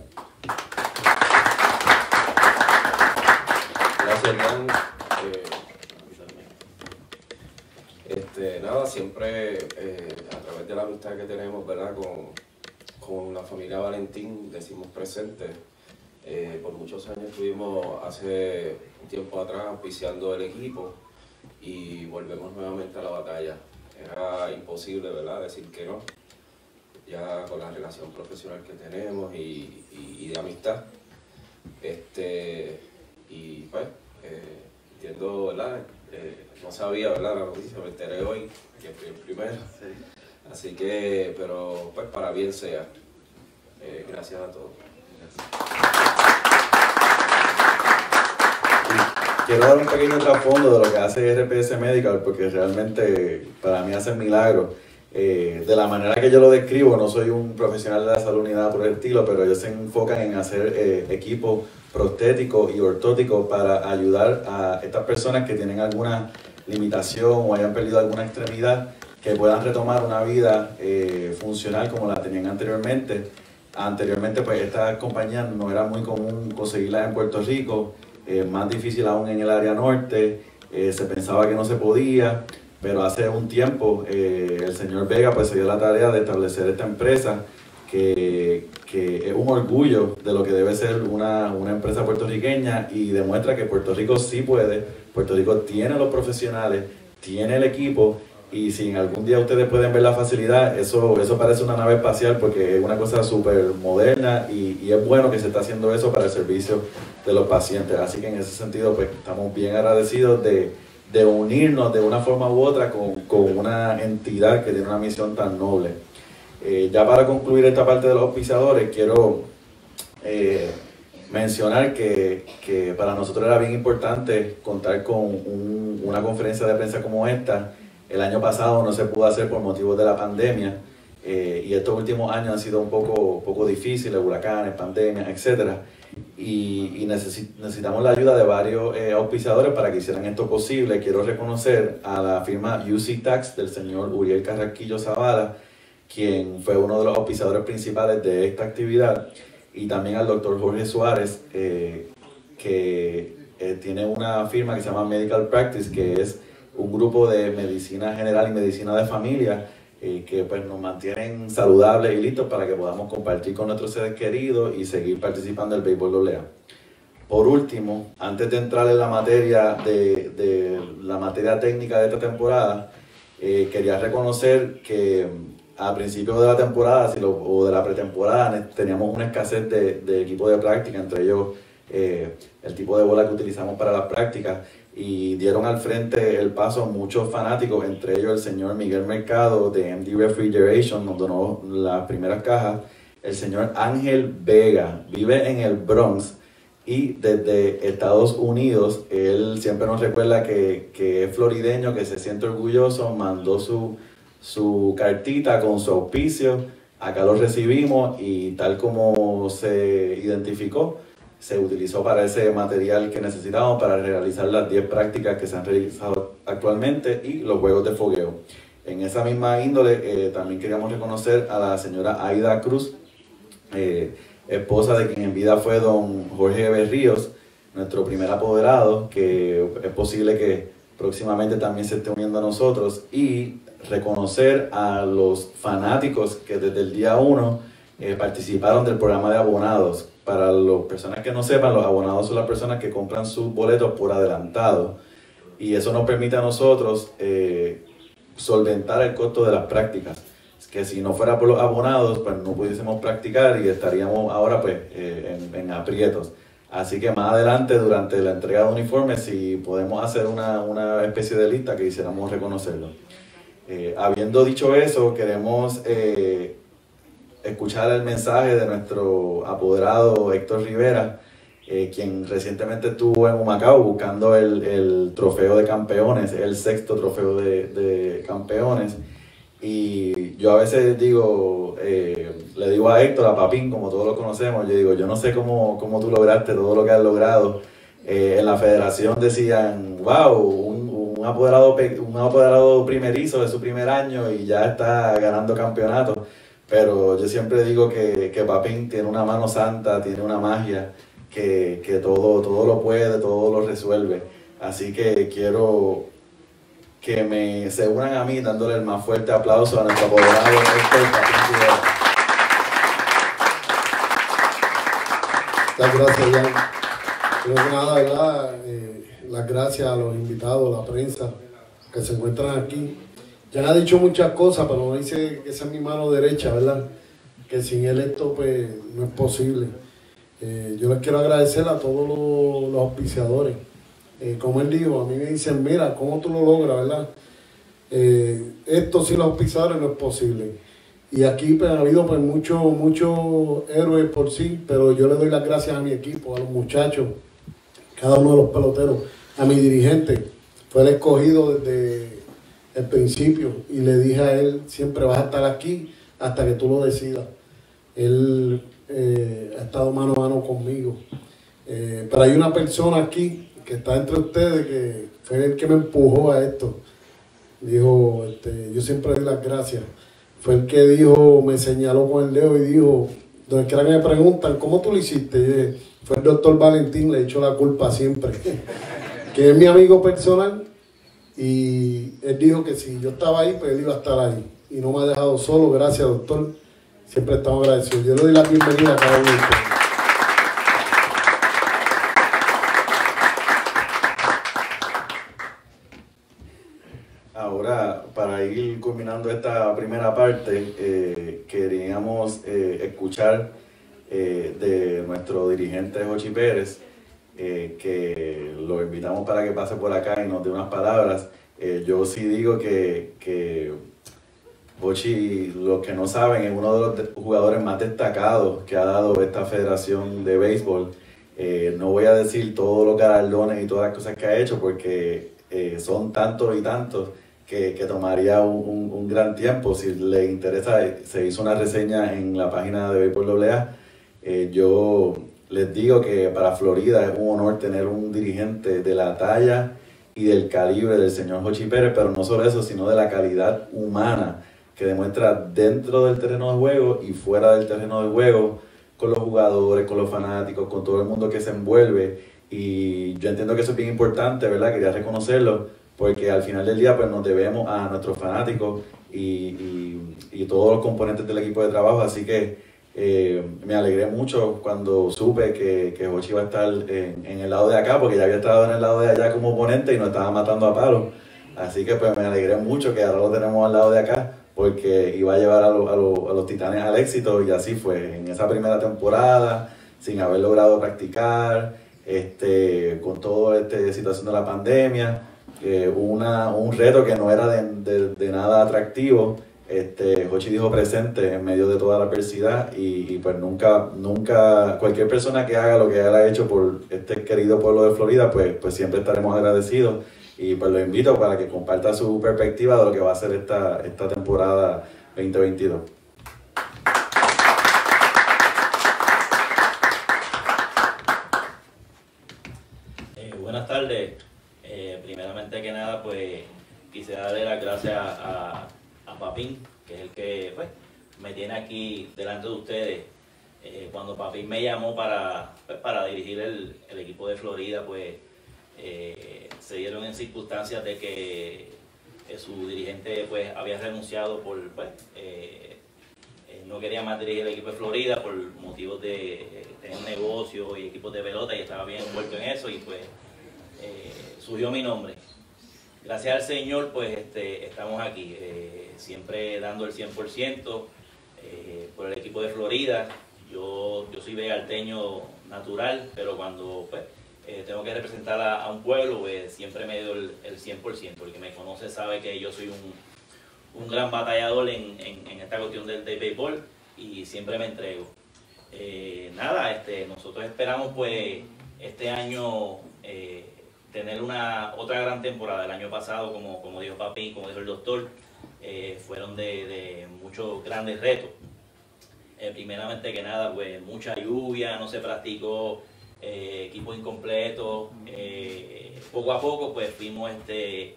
G: Gracias, Hernán. Este, nada, siempre eh, a través de la amistad que tenemos, ¿verdad? Con, con la familia Valentín, decimos presente. Eh, por muchos años estuvimos hace un tiempo atrás auspiciando el equipo y volvemos nuevamente a la batalla. Era imposible, ¿verdad?, decir que no, ya con la relación profesional que tenemos y, y, y de amistad. Este, y pues, eh, entiendo, ¿verdad? Eh, no sabía, ¿verdad?, la noticia, me enteré hoy, que fui el primero. Sí. Así que, pero pues para bien sea. Eh, gracias a todos. Gracias.
A: quiero dar un pequeño trasfondo de lo que hace R P S Medical, porque realmente para mí hace milagros. Eh, de la manera que yo lo describo, no soy un profesional de la salud ni nada por el estilo, pero ellos se enfocan en hacer eh, equipos prostéticos y ortóticos para ayudar a estas personas que tienen alguna limitación o hayan perdido alguna extremidad, que puedan retomar una vida eh, funcional como la tenían anteriormente. Anteriormente, pues estas compañías no era muy común conseguirlas en Puerto Rico, eh, más difícil aún en el área norte, eh, se pensaba que no se podía. Pero hace un tiempo eh, el señor Vega pues, se dio la tarea de establecer esta empresa que, que es un orgullo de lo que debe ser una, una empresa puertorriqueña y demuestra que Puerto Rico sí puede, Puerto Rico tiene los profesionales, tiene el equipo y si en algún día ustedes pueden ver la facilidad, eso, eso parece una nave espacial porque es una cosa súper moderna y, y es bueno que se está haciendo eso para el servicio de los pacientes. Así que en ese sentido pues estamos bien agradecidos de de unirnos de una forma u otra con, con una entidad que tiene una misión tan noble. Eh, ya para concluir esta parte de los auspiciadores, quiero eh, mencionar que, que para nosotros era bien importante contar con un, una conferencia de prensa como esta. El año pasado no se pudo hacer por motivos de la pandemia eh, y estos últimos años han sido un poco, poco difíciles, huracanes, pandemias, etcétera. Y, y necesitamos la ayuda de varios eh, auspiciadores para que hicieran esto posible. Quiero reconocer a la firma U C Tax del señor Uriel Carrasquillo Zavala, quien fue uno de los auspiciadores principales de esta actividad, y también al doctor Jorge Suárez, eh, que eh, tiene una firma que se llama Medical Practice, que es un grupo de medicina general y medicina de familia, Eh, que pues, nos mantienen saludables y listos para que podamos compartir con nuestros seres queridos y seguir participando del béisbol doble A. Por último, antes de entrar en la materia, de, de la materia técnica de esta temporada, eh, quería reconocer que a principios de la temporada si lo, o de la pretemporada teníamos una escasez de, de equipo de práctica, entre ellos eh, el tipo de bola que utilizamos para las prácticas, y dieron al frente el paso a muchos fanáticos, entre ellos el señor Miguel Mercado de M D Refrigeration, nos donó las primeras cajas. El señor Ángel Vega vive en el Bronx y desde Estados Unidos, él siempre nos recuerda que, que es florideño, que se siente orgulloso, mandó su, su cartita con su auspicio, acá lo recibimos y tal como se identificó, se utilizó para ese material que necesitábamos para realizar las diez prácticas que se han realizado actualmente y los juegos de fogueo. En esa misma índole eh, también queríamos reconocer a la señora Aida Cruz, eh, esposa de quien en vida fue don Jorge Berríos, nuestro primer apoderado, que es posible que próximamente también se esté uniendo a nosotros, y reconocer a los fanáticos que desde el día uno eh, participaron del programa de abonados. Para las personas que no sepan, los abonados son las personas que compran sus boletos por adelantado y eso nos permite a nosotros eh, solventar el costo de las prácticas, que si no fuera por los abonados pues no pudiésemos practicar y estaríamos ahora pues eh, en, en aprietos. Así que más adelante, durante la entrega de uniformes, si podemos hacer una, una especie de lista que quisiéramos reconocerlo. Eh, habiendo dicho eso, queremos eh, escuchar el mensaje de nuestro apoderado Héctor Rivera, eh, quien recientemente estuvo en Humacao buscando el, el trofeo de campeones, el sexto trofeo de, de campeones. Y yo a veces digo, eh, le digo a Héctor, a Papín, como todos lo conocemos, yo digo, yo no sé cómo, cómo tú lograste todo lo que has logrado. Eh, en la federación decían, wow, un, un, apoderado, un apoderado primerizo de su primer año y ya está ganando campeonatos. Pero yo siempre digo que, que Papín tiene una mano santa, tiene una magia, que, que todo, todo lo puede, todo lo resuelve. Así que quiero que me se unan a mí dándole el más fuerte aplauso a nuestro apoderado Héctor Papín Rivera.
H: Muchas gracias, Jan. Creo que nada, ¿verdad? Eh, las gracias a los invitados, a la prensa que se encuentran aquí. Ya ha dicho muchas cosas, pero no dice que esa es mi mano derecha, ¿verdad? Que sin él esto pues no es posible. Eh, yo les quiero agradecer a todos los, los auspiciadores. Eh, como él dijo, a mí me dicen, mira, ¿cómo tú lo logras, verdad? Eh, esto sin los auspiciadores no es posible. Y aquí pues, ha habido pues, muchos mucho héroes por sí, pero yo le doy las gracias a mi equipo, a los muchachos, cada uno de los peloteros, a mi dirigente. Fue el escogido desde el principio y le dije a él, siempre vas a estar aquí hasta que tú lo decidas. Él eh, ha estado mano a mano conmigo. Eh, pero hay una persona aquí que está entre ustedes que fue el que me empujó a esto. Dijo, este, yo siempre doy las gracias. Fue el que dijo, me señaló con el dedo y dijo, donde quiera que me preguntan, ¿cómo tú lo hiciste? Y dije, fue el doctor Valentín, le echo la culpa siempre. Que es mi amigo personal. Y él dijo que si yo estaba ahí, pues él iba a estar ahí. Y no me ha dejado solo, gracias doctor. Siempre estamos agradecidos. Yo le doy la bienvenida a cada uno de ustedes.
A: Ahora, para ir culminando esta primera parte, eh, queríamos eh, escuchar eh, de nuestro dirigente Jochi Pérez, eh, que lo invitamos para que pase por acá y nos dé unas palabras. Eh, yo sí digo que, que Jochi, los que no saben, es uno de los jugadores más destacados que ha dado esta federación de béisbol. Eh, no voy a decir todos los galardones y todas las cosas que ha hecho porque eh, son tantos y tantos que, que tomaría un, un, un gran tiempo. Si le interesa, se hizo una reseña en la página de Béisbol doble A. Eh, yo les digo que para Florida es un honor tener un dirigente de la talla y del calibre del señor Jochi Pérez, pero no solo eso, sino de la calidad humana que demuestra dentro del terreno de juego y fuera del terreno de juego, con los jugadores, con los fanáticos, con todo el mundo que se envuelve. Y yo entiendo que eso es bien importante, ¿verdad? Quería reconocerlo, porque al final del día pues nos debemos a nuestros fanáticos y, y, y todos los componentes del equipo de trabajo, así que eh, me alegré mucho cuando supe que, que Jochi iba a estar en, en el lado de acá, porque ya había estado en el lado de allá como oponente y nos estaba matando a palos. Así que pues me alegré mucho que ahora lo tenemos al lado de acá, porque iba a llevar a, lo, a, lo, a los Titanes al éxito, y así fue. En esa primera temporada, sin haber logrado practicar, este, con toda esta situación de la pandemia, eh, una, un reto que no era de, de, de nada atractivo, este, Jochi dijo presente en medio de toda la adversidad, y, y pues nunca, nunca, cualquier persona que haga lo que él ha hecho por este querido pueblo de Florida, pues, pues siempre estaremos agradecidos. Y pues lo invito para que comparta su perspectiva de lo que va a ser esta, esta temporada veinte veintidós.
I: Eh, buenas tardes. Eh, primeramente que nada, pues quisiera darle las gracias a, a Papín, que es el que pues, me tiene aquí delante de ustedes. Eh, cuando Papín me llamó para, pues, para dirigir el, el equipo de Florida, pues Eh, se dieron en circunstancias de que eh, su dirigente pues había renunciado por pues, eh, eh, no quería más dirigir el equipo de Florida por motivos de eh, tener negocios y equipos de pelota, y estaba bien envuelto en eso, y pues eh, surgió mi nombre. Gracias al Señor pues este, estamos aquí, eh, siempre dando el cien por ciento eh, por el equipo de Florida. Yo, yo soy vegalteño natural, pero cuando pues Eh, tengo que representar a, a un pueblo, pues siempre me doy el, el cien por ciento. El que me conoce sabe que yo soy un, un gran batallador en, en, en esta cuestión del, del béisbol, y siempre me entrego. Eh, nada, este, nosotros esperamos pues este año eh, tener una otra gran temporada. El año pasado, como, como dijo Papi, como dijo el doctor, eh, fueron de, de muchos grandes retos. Eh, primeramente que nada, pues mucha lluvia, no se practicó, Eh, equipo incompleto, eh, poco a poco pues fuimos este,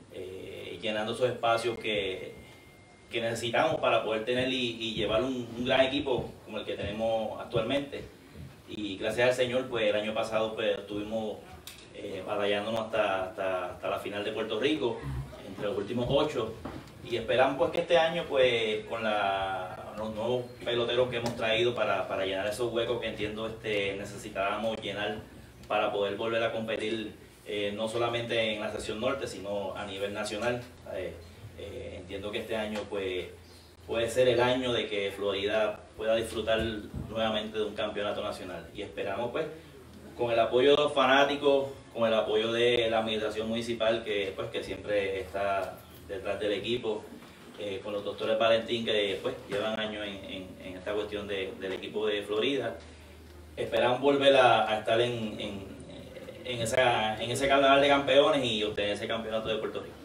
I: eh, llenando esos espacios que, que necesitamos para poder tener y, y llevar un, un gran equipo como el que tenemos actualmente. Y gracias al Señor pues el año pasado pues estuvimos eh, batallándonos hasta, hasta, hasta la final de Puerto Rico, entre los últimos ocho, y esperamos pues que este año pues con la los nuevos peloteros que hemos traído para, para llenar esos huecos que entiendo este, necesitábamos llenar para poder volver a competir eh, no solamente en la sección norte, sino a nivel nacional. Eh, eh, entiendo que este año pues, puede ser el año de que Florida pueda disfrutar nuevamente de un campeonato nacional, y esperamos pues con el apoyo de los fanáticos, con el apoyo de la administración municipal que, pues, que siempre está detrás del equipo, Eh, con los doctores Valentín que pues, llevan años en, en, en esta cuestión de, del equipo de Florida. Esperamos volver a, a estar en, en, en, esa, en ese carnaval de campeones y obtener ese campeonato de Puerto Rico.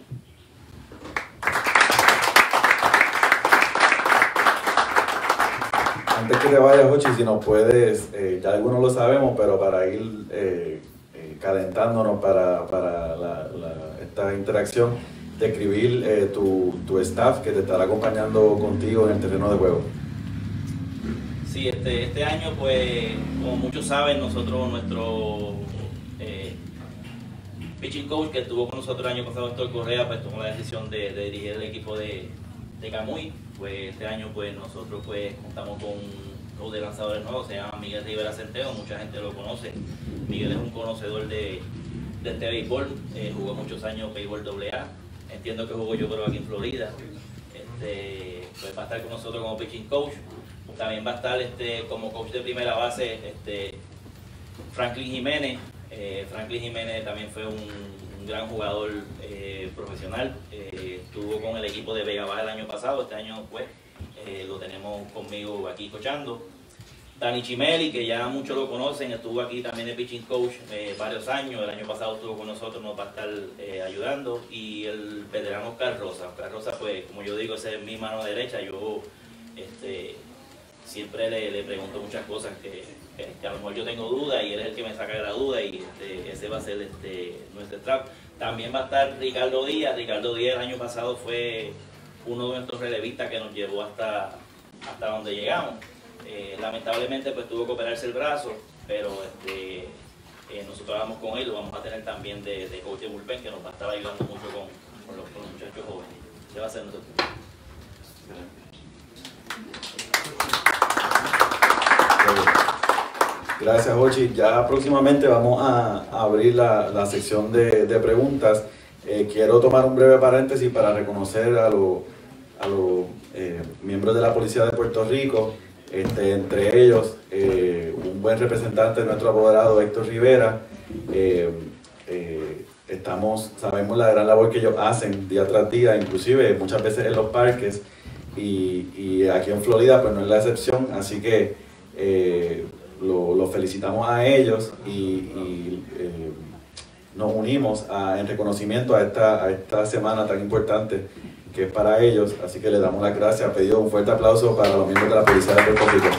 A: Antes que te vayas, Jochi, si nos puedes, eh, ya algunos lo sabemos, pero para ir eh, eh, calentándonos para, para la, la, esta interacción, describir eh, tu, tu staff que te estará acompañando contigo en el terreno de juego.
I: Sí, este, este año, pues, como muchos saben, nosotros, nuestro eh, pitching coach que estuvo con nosotros el año pasado, Héctor Correa, pues tomó la decisión de, de dirigir el equipo de, de Camuy. Pues este año, pues, nosotros pues contamos con un coach de lanzadores nuevos, se llama Miguel Rivera Centeno, mucha gente lo conoce. Miguel es un conocedor de, de este béisbol, eh, jugó muchos años béisbol doble A, entiendo que jugó yo creo aquí en Florida. Este, pues va a estar con nosotros como pitching coach. También va a estar este, como coach de primera base este, Franklin Jiménez. Eh, Franklin Jiménez también fue un, un gran jugador eh, profesional. Eh, estuvo con el equipo de Vega Baja el año pasado. Este año pues, eh, lo tenemos conmigo aquí coachando. Dani Chimeli, que ya muchos lo conocen, estuvo aquí también de pitching coach eh, varios años. El año pasado estuvo con nosotros, nos va a estar eh, ayudando. Y el veterano Oscar Rosa. Oscar Rosa, pues, como yo digo, ese es mi mano derecha. Yo este, siempre le, le pregunto muchas cosas que, que, que a lo mejor yo tengo dudas y él es el que me saca de la duda y este, ese va a ser este, nuestro staff. También va a estar Ricardo Díaz. Ricardo Díaz el año pasado fue uno de nuestros relevistas que nos llevó hasta, hasta donde llegamos. Eh, lamentablemente pues tuvo que operarse el brazo, pero este, eh, nosotros hablamos con él, lo vamos a tener también de, de coach de bullpen que nos va a estar ayudando mucho con, con, los, con los muchachos jóvenes. Ese va a ser nuestro tema.
A: Gracias, Jochi. Ya próximamente vamos a, a abrir la, la sección de, de preguntas. Eh, quiero tomar un breve paréntesis para reconocer a los a los eh, miembros de la Policía de Puerto Rico. Este, entre ellos, eh, un buen representante de nuestro apoderado Héctor Rivera. Eh, eh, estamos, sabemos la gran labor que ellos hacen día tras día, inclusive muchas veces en los parques, y, y aquí en Florida pues no es la excepción, así que eh, lo, lo felicitamos a ellos y, y eh, nos unimos a, en reconocimiento a esta, a esta semana tan importante que es para ellos, así que le damos las gracias. Pedido un fuerte aplauso para los miembros de la Policía de Puerto Rico.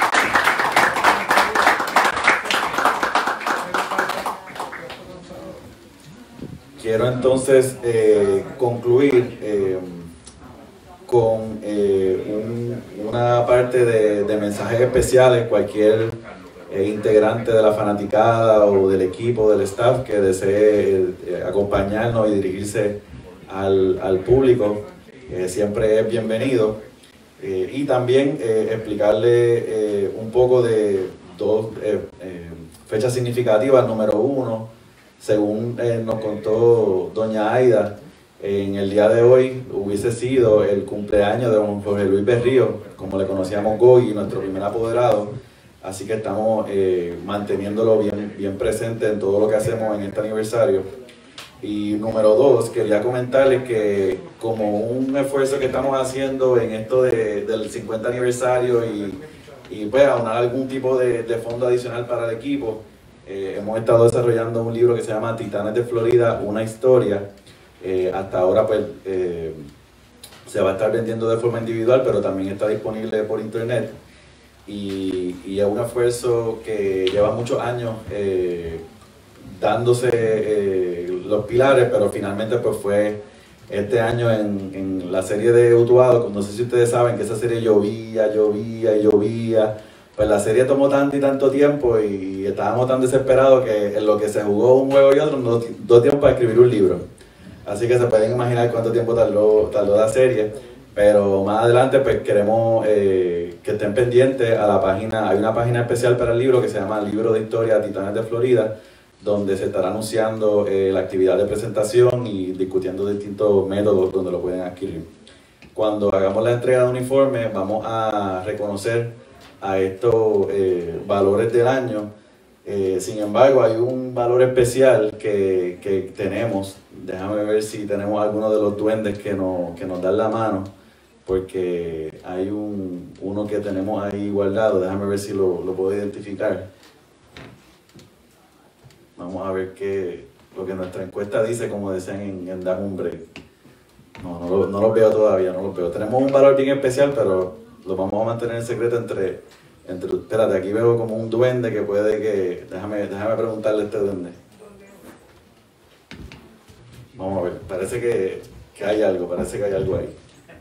A: Quiero entonces eh, concluir eh, con eh, un, una parte de, de mensajes especiales. Cualquier eh, integrante de la fanaticada o del equipo, del staff que desee eh, acompañarnos y dirigirse Al, al público, eh, siempre es bienvenido. Eh, y también eh, explicarle eh, un poco de dos eh, eh, fechas significativas. Número uno, según eh, nos contó doña Aida, eh, en el día de hoy hubiese sido el cumpleaños de don Jorge Luis Berrío, como le conocíamos Goyi, nuestro primer apoderado. Así que estamos eh, manteniéndolo bien, bien presente en todo lo que hacemos en este aniversario. Y número dos, quería comentarles que como un esfuerzo que estamos haciendo en esto de, del cincuenta aniversario y, y pues aunar algún tipo de, de fondo adicional para el equipo, eh, hemos estado desarrollando un libro que se llama Titanes de Florida, una historia. Eh, hasta ahora pues eh, se va a estar vendiendo de forma individual, pero también está disponible por internet. Y, y es un esfuerzo que lleva muchos años eh, dándose eh, los pilares, pero finalmente pues fue este año en, en la serie de Utuado. No sé si ustedes saben que esa serie llovía, llovía y llovía, pues la serie tomó tanto y tanto tiempo y estábamos tan desesperados que en lo que se jugó un juego y otro nos dio tiempo para escribir un libro. Así que se pueden imaginar cuánto tiempo tardó, tardó la serie, pero más adelante pues queremos eh, que estén pendientes a la página. Hay una página especial para el libro que se llama Libro de Historia Titanes de Florida, donde se estará anunciando eh, la actividad de presentación y discutiendo distintos métodos donde lo pueden adquirir. Cuando hagamos la entrega de uniforme, vamos a reconocer a estos eh, valores del año. Eh, sin embargo, hay un valor especial que, que tenemos. Déjame ver si tenemos alguno de los duendes que nos, que nos dan la mano, porque hay un, uno que tenemos ahí guardado. Déjame ver si lo, lo puedo identificar. Vamos a ver qué, lo que nuestra encuesta dice, como decían en, en Dame un Break. No, no, lo, no los veo todavía, no los veo. Tenemos un valor bien especial, pero lo vamos a mantener en secreto entre... entre espérate, aquí veo como un duende que puede que... Déjame, déjame preguntarle a este duende. Vamos a ver, parece que, que hay algo, parece que hay algo ahí.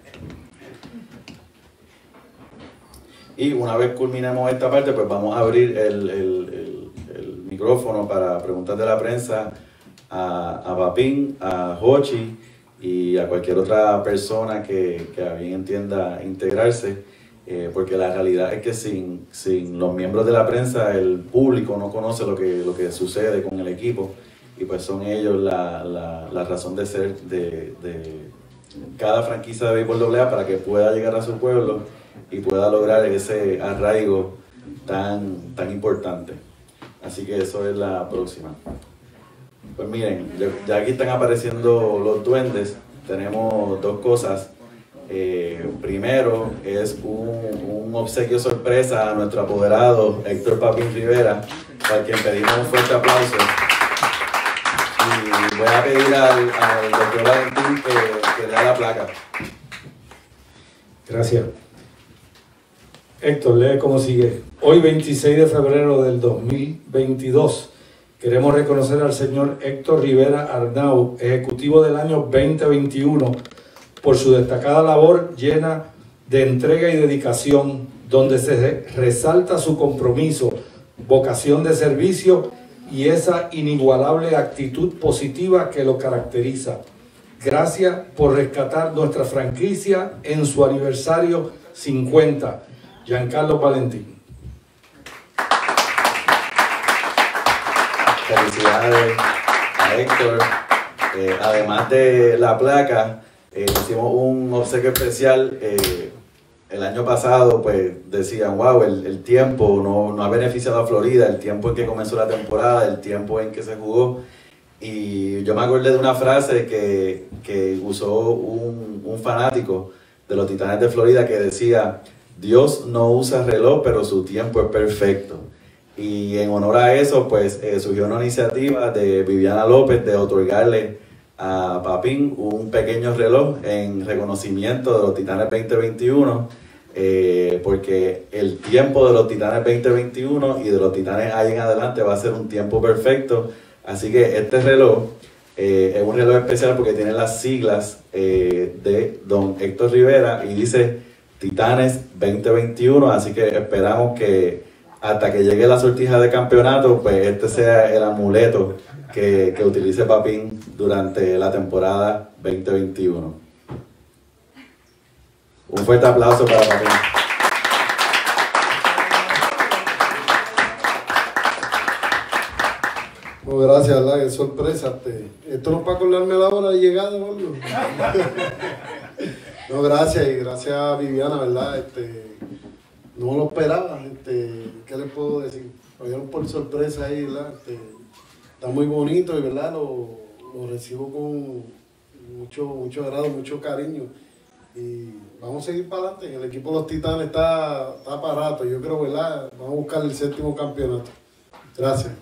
A: Y una vez culminemos esta parte, pues vamos a abrir el, el, el, el micrófono para preguntas de la prensa a, a Papín, a Jochi y a cualquier otra persona que, que a bien entienda integrarse, eh, porque la realidad es que sin, sin los miembros de la prensa el público no conoce lo que, lo que sucede con el equipo, y pues son ellos la, la, la razón de ser de, de cada franquicia de béisbol doble A para que pueda llegar a su pueblo y pueda lograr ese arraigo tan, tan importante. Así que eso es la próxima. Pues miren, ya aquí están apareciendo los duendes. Tenemos dos cosas. Eh, primero es un, un obsequio sorpresa a nuestro apoderado Héctor Papín Rivera, para quien pedimos un fuerte aplauso. Y voy a pedir al, al doctor Valentín que, que le dé la placa.
F: Gracias. Héctor, lee como sigue. Hoy, veintiséis de febrero del dos mil veintidós, queremos reconocer al señor Héctor Rivera Arnau, ejecutivo del año veinte veintiuno, por su destacada labor llena de entrega y dedicación, donde se resalta su compromiso, vocación de servicio y esa inigualable actitud positiva que lo caracteriza. Gracias por rescatar nuestra franquicia en su aniversario cincuenta. Giancarlo Valentín.
A: Felicidades a Héctor. Eh, además de la placa, eh, hicimos un obsequio especial. Eh, el año pasado, pues decían, wow, el, el tiempo no, no ha beneficiado a Florida, el tiempo en que comenzó la temporada, el tiempo en que se jugó. Y yo me acordé de una frase que, que usó un, un fanático de los Titanes de Florida que decía: Dios no usa reloj, pero su tiempo es perfecto. Y en honor a eso, pues eh, surgió una iniciativa de Viviana López de otorgarle a Papín un pequeño reloj en reconocimiento de los Titanes veinte veintiuno, eh, porque el tiempo de los Titanes veinte veintiuno y de los Titanes ahí en adelante va a ser un tiempo perfecto. Así que este reloj eh, es un reloj especial porque tiene las siglas eh, de don Héctor Rivera y dice Titanes veinte veintiuno, así que esperamos que hasta que llegue la sortija de campeonato, pues este sea el amuleto que, que utilice Papín durante la temporada veinte veintiuno. Un fuerte aplauso para Papín.
H: Oh, gracias, ¿verdad? Qué sorpresa. Te... Esto no es para acordarme la hora de llegada, ¿no? No, gracias, y gracias a Viviana, ¿verdad? Este, no lo esperaba, este, ¿qué les puedo decir? Lo dieron por sorpresa ahí, ¿verdad? Este, está muy bonito y, ¿verdad? Lo, lo recibo con mucho, mucho agrado, mucho cariño. Y vamos a seguir para adelante. El equipo de los Titanes está, está para rato. Yo creo, ¿verdad? Vamos a buscar el séptimo campeonato. Gracias.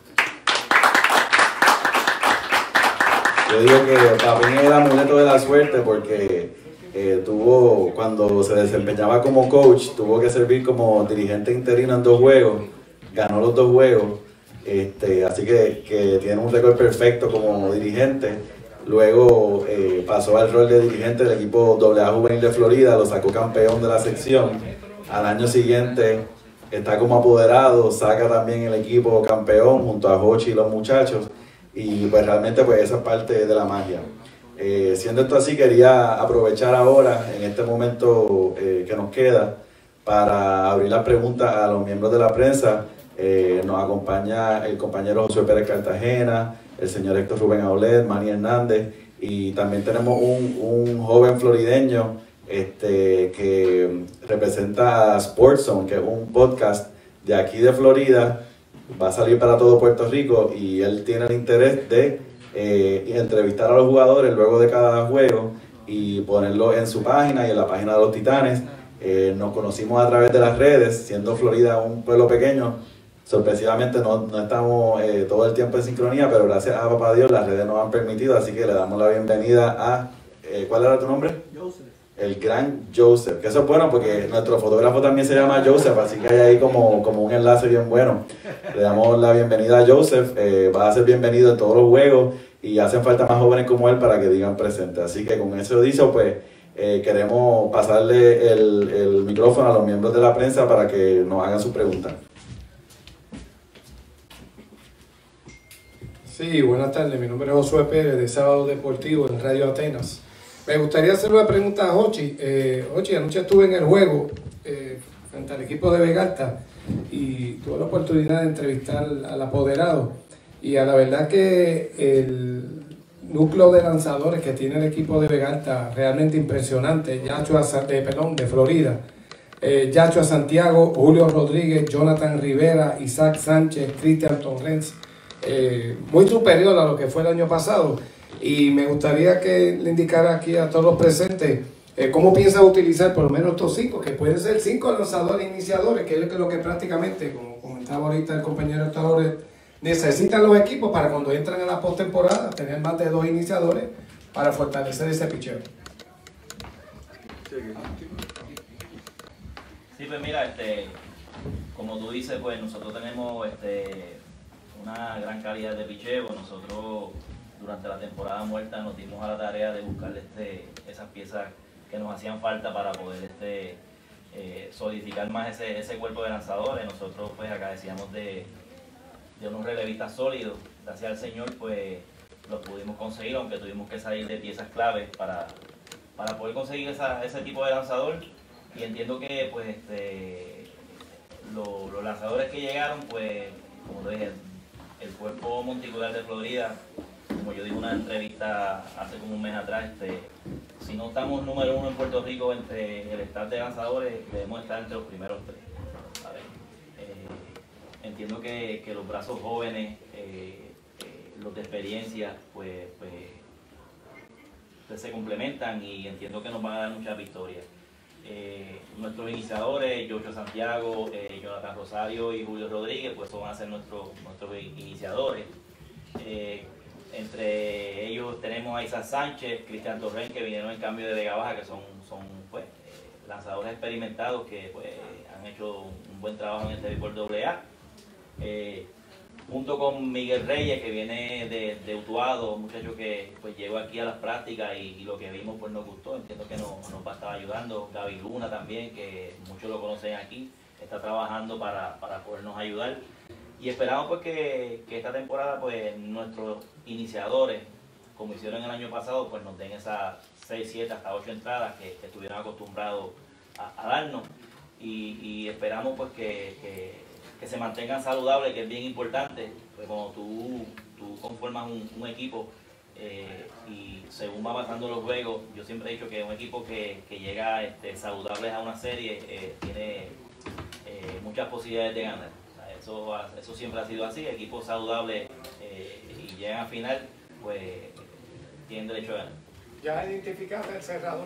A: Yo digo que Papín es el amuleto de la suerte porque eh, tuvo, cuando se desempeñaba como coach, tuvo que servir como dirigente interino en dos juegos, ganó los dos juegos, este, así que, que tiene un récord perfecto como dirigente. Luego eh, pasó al rol de dirigente del equipo doble A Juvenil de Florida, lo sacó campeón de la sección. Al año siguiente está como apoderado, saca también el equipo campeón junto a Jochi y los muchachos. Y pues realmente pues esa es parte de la magia. Eh, siendo esto así, quería aprovechar ahora, en este momento eh, que nos queda, para abrir las preguntas a los miembros de la prensa. Eh, nos acompaña el compañero José Pérez Cartagena, el señor Héctor Rubén Aulet, Manny Hernández, y también tenemos un, un joven florideño este, que representa a Sports Zone, que es un podcast de aquí de Florida. Va a salir para todo Puerto Rico y él tiene el interés de eh, entrevistar a los jugadores luego de cada juego y ponerlo en su página y en la página de los Titanes. Eh, nos conocimos a través de las redes, siendo Florida un pueblo pequeño, sorpresivamente no, no estamos eh, todo el tiempo en sincronía, pero gracias a papá Dios las redes nos han permitido, así que le damos la bienvenida a, eh, ¿cuál era tu nombre?
J: Joseph.
A: El gran Joseph, que eso es bueno porque nuestro fotógrafo también se llama Joseph, así que hay ahí como, como un enlace bien bueno. Le damos la bienvenida a Joseph, eh, va a ser bienvenido en todos los juegos y hacen falta más jóvenes como él para que digan presente. Así que con eso dicho, pues eh, queremos pasarle el, el micrófono a los miembros de la prensa para que nos hagan sus preguntas.
K: Sí, buenas tardes, mi nombre es Josué Pérez de Sábado Deportivo en Radio Atenas. Me gustaría hacer una pregunta a Jochi. Eh, Jochi, anoche estuve en el juego eh, frente al equipo de Vegalta y tuve la oportunidad de entrevistar al apoderado. Y a la verdad que el núcleo de lanzadores que tiene el equipo de Vegalta realmente impresionante. Yacho a, de, perdón, de Florida. Eh, Yacho a Santiago, Julio Rodríguez, Jonathan Rivera, Isaac Sánchez, Cristian Torrens. Eh, muy superior a lo que fue el año pasado. Y me gustaría que le indicara aquí a todos los presentes eh, cómo piensa utilizar por lo menos estos cinco, que pueden ser cinco lanzadores iniciadores, que es lo que prácticamente, como comentaba ahorita el compañero Talores, necesitan los equipos para cuando entran a la postemporada tener más de dos iniciadores para fortalecer ese picheo.
I: Sí, pues mira, este, como tú dices, pues nosotros tenemos este, una gran calidad de picheo. Nosotros durante la temporada muerta nos dimos a la tarea de buscar este, esas piezas que nos hacían falta para poder este, eh, solidificar más ese, ese cuerpo de lanzadores. Nosotros pues acá decíamos de, de unos relevistas sólidos. Gracias al Señor pues los pudimos conseguir, aunque tuvimos que salir de piezas claves para, para poder conseguir esa, ese tipo de lanzador. Y entiendo que pues este, lo, los lanzadores que llegaron, pues como te dije, el cuerpo monticular de Florida, como yo dije en una entrevista hace como un mes atrás, este, si no estamos número uno en Puerto Rico entre el staff de lanzadores, debemos estar entre los primeros tres. ¿Sabes? Eh, entiendo que, que los brazos jóvenes, eh, eh, los de experiencia, pues, pues, pues se complementan y entiendo que nos van a dar muchas victorias. Eh, nuestros iniciadores, Yocho Santiago, eh, Jonathan Rosario y Julio Rodríguez, pues van a ser nuestros, nuestros iniciadores. Eh, Entre ellos tenemos a Isaac Sánchez, Cristian Torrens, que vinieron en cambio de Vega Baja, que son, son pues, eh, lanzadores experimentados que pues, han hecho un buen trabajo en este béisbol doble A. Eh, junto con Miguel Reyes, que viene de, de Utuado, un muchacho que pues, llegó aquí a las prácticas y, y lo que vimos pues, nos gustó, entiendo que nos, nos va a estar ayudando. Gaby Luna también, que muchos lo conocen aquí, está trabajando para, para podernos ayudar. Y esperamos pues que, que esta temporada pues nuestros iniciadores, como hicieron el año pasado, pues nos den esas seis, siete, hasta ocho entradas que, que estuvieron acostumbrados a, a darnos. Y, y esperamos pues que, que, que se mantengan saludables, que es bien importante, pues cuando tú, tú conformas un, un equipo eh, y según va pasando los juegos, yo siempre he dicho que un equipo que, que llega este, saludable a una serie eh, tiene eh, muchas posibilidades de ganar. Eso, eso siempre ha sido así, equipos saludables eh, y llegan a final, pues tienen derecho a ganar.
K: ¿Ya identificaste el cerrador?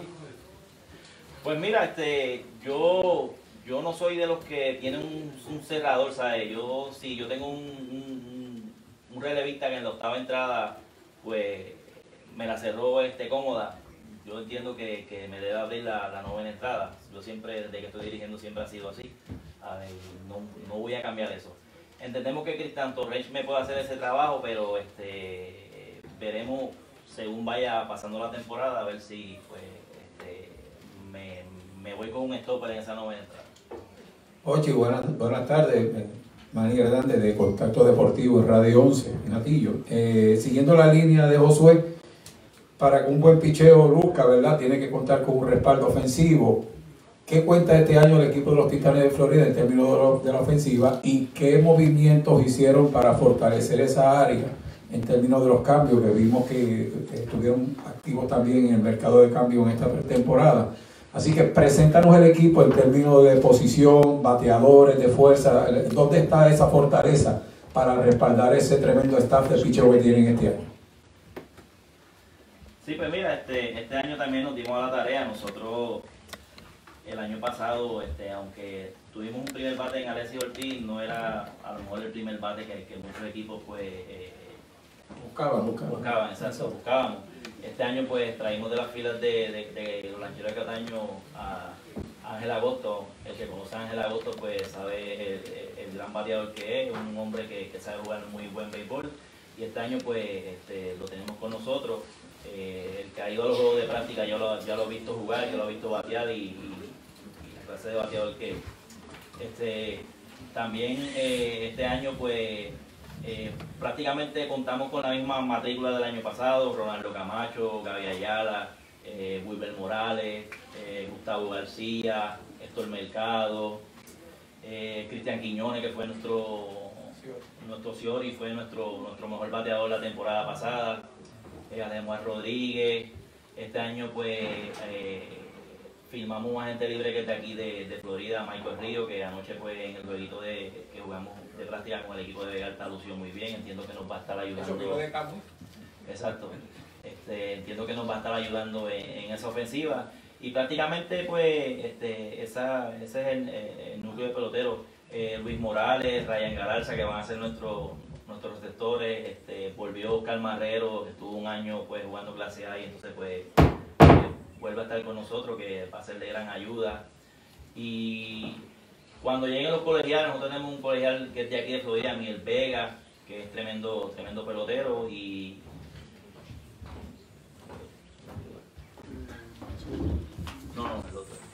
I: Pues mira, este, yo, yo no soy de los que tienen un, un cerrador, ¿sabes? Yo sí, yo tengo un, un, un relevista que en la octava entrada, pues me la cerró este, cómoda. Yo entiendo que, que me debe abrir la, la novena entrada. Yo siempre, desde que estoy dirigiendo, siempre ha sido así. A ver, no, no voy a cambiar eso. Entendemos que Cristian Torrens me puede hacer ese trabajo, pero este, veremos según vaya pasando la temporada, a ver si pues, este, me, me voy con un stopper en esa novena entrada.
L: Ochi, buenas, buenas tardes. Manny Hernández de Contacto Deportivo en Radio once, en Atillo. Eh, siguiendo la línea de Josué, para que un buen picheo luzca, ¿verdad? Tiene que contar con un respaldo ofensivo. ¿Qué cuenta este año el equipo de los Titanes de Florida en términos de, lo, de la ofensiva y qué movimientos hicieron para fortalecer esa área en términos de los cambios que vimos que, que estuvieron activos también en el mercado de cambio en esta temporada? Así que preséntanos el equipo en términos de posición, bateadores, de fuerza. ¿Dónde está esa fortaleza para respaldar ese tremendo staff de picheo que tienen este año?
I: Sí, pues mira, este, este año también nos dimos a la tarea. Nosotros el año pasado, este, aunque tuvimos un primer bate en Alexis Ortiz, no era a lo mejor el primer bate que, que muchos equipos pues eh,
L: buscaban, buscaban.
I: buscaban, exacto, buscábamos. Este año pues traímos de las filas de, de, de los lancheros de Cataño a Ángel Agosto. El que conoce a Ángel Agosto pues sabe el, el gran bateador que es, un hombre que, que sabe jugar muy buen béisbol, y este año pues este, lo tenemos con nosotros. Eh, el que ha ido a los juegos de práctica ya lo, ya lo ha visto jugar, ya lo ha visto batear, y, y, y la clase de bateador que este, también eh, este año pues eh, prácticamente contamos con la misma matrícula del año pasado: Ronaldo Camacho, Gaby Ayala, eh, Wilber Morales, eh, Gustavo García, Héctor Mercado, eh, Cristian Quiñones, que fue nuestro nuestro Ciori, fue nuestro, nuestro mejor bateador la temporada pasada. Además Rodríguez. Este año pues eh, firmamos un agente libre que es de aquí de, de Florida, Michael Río, que anoche pues en el jueguito de, que jugamos de práctica con el equipo de Vegalta lució muy bien. Entiendo que nos va a estar ayudando.
K: de campo.
I: Exacto. Este, entiendo que nos va a estar ayudando en, en esa ofensiva. Y prácticamente pues este, esa, ese es el, el núcleo de peloteros. Eh, Luis Morales, Ryan Galarza, que van a ser nuestros nuestros receptores. Este, volvió Oscar Marrero, que estuvo un año pues jugando clase A, y entonces pues eh, vuelve a estar con nosotros, que va a ser de gran ayuda. Y cuando lleguen los colegiales, nosotros tenemos un colegial que es de aquí de Florida, Miguel Vega, que es tremendo, tremendo pelotero. Y no, no, el otro.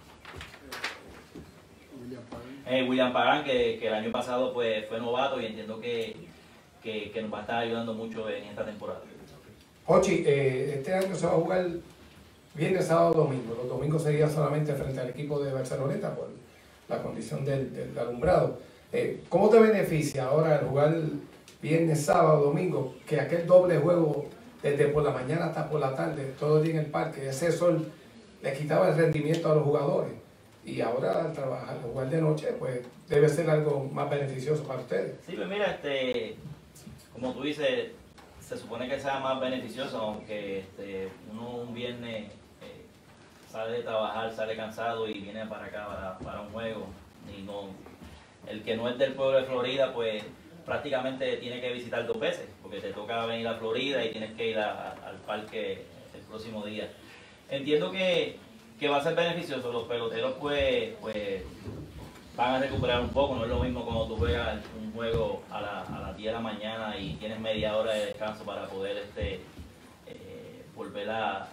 I: Eh, William Pagán, que, que el año pasado pues fue novato, y entiendo que, que, que nos va a estar ayudando mucho en esta temporada.
K: Ochi, eh, este año se va a jugar viernes, sábado, domingo. Los domingos sería solamente frente al equipo de Barceloneta por la condición del, del alumbrado. Eh, ¿Cómo te beneficia ahora el jugar viernes, sábado, domingo, que aquel doble juego desde por la mañana hasta por la tarde, todo el día en el parque, ese sol le quitaba el rendimiento a los jugadores? Y ahora al trabajar, al jugar de noche, pues debe ser algo más beneficioso para ustedes.
I: Sí, pues mira, este, como tú dices, se supone que sea más beneficioso, aunque este, uno un viernes eh, sale de trabajar, sale cansado y viene para acá para, para un juego. Y no, el que no es del pueblo de Florida, pues prácticamente tiene que visitar dos veces, porque te toca venir a Florida y tienes que ir a, a, al parque el próximo día. Entiendo que que va a ser beneficioso. Los peloteros pues, pues van a recuperar un poco. No es lo mismo cuando tú juegas un juego a, la, a las diez de la mañana y tienes media hora de descanso para poder este, eh, volver a,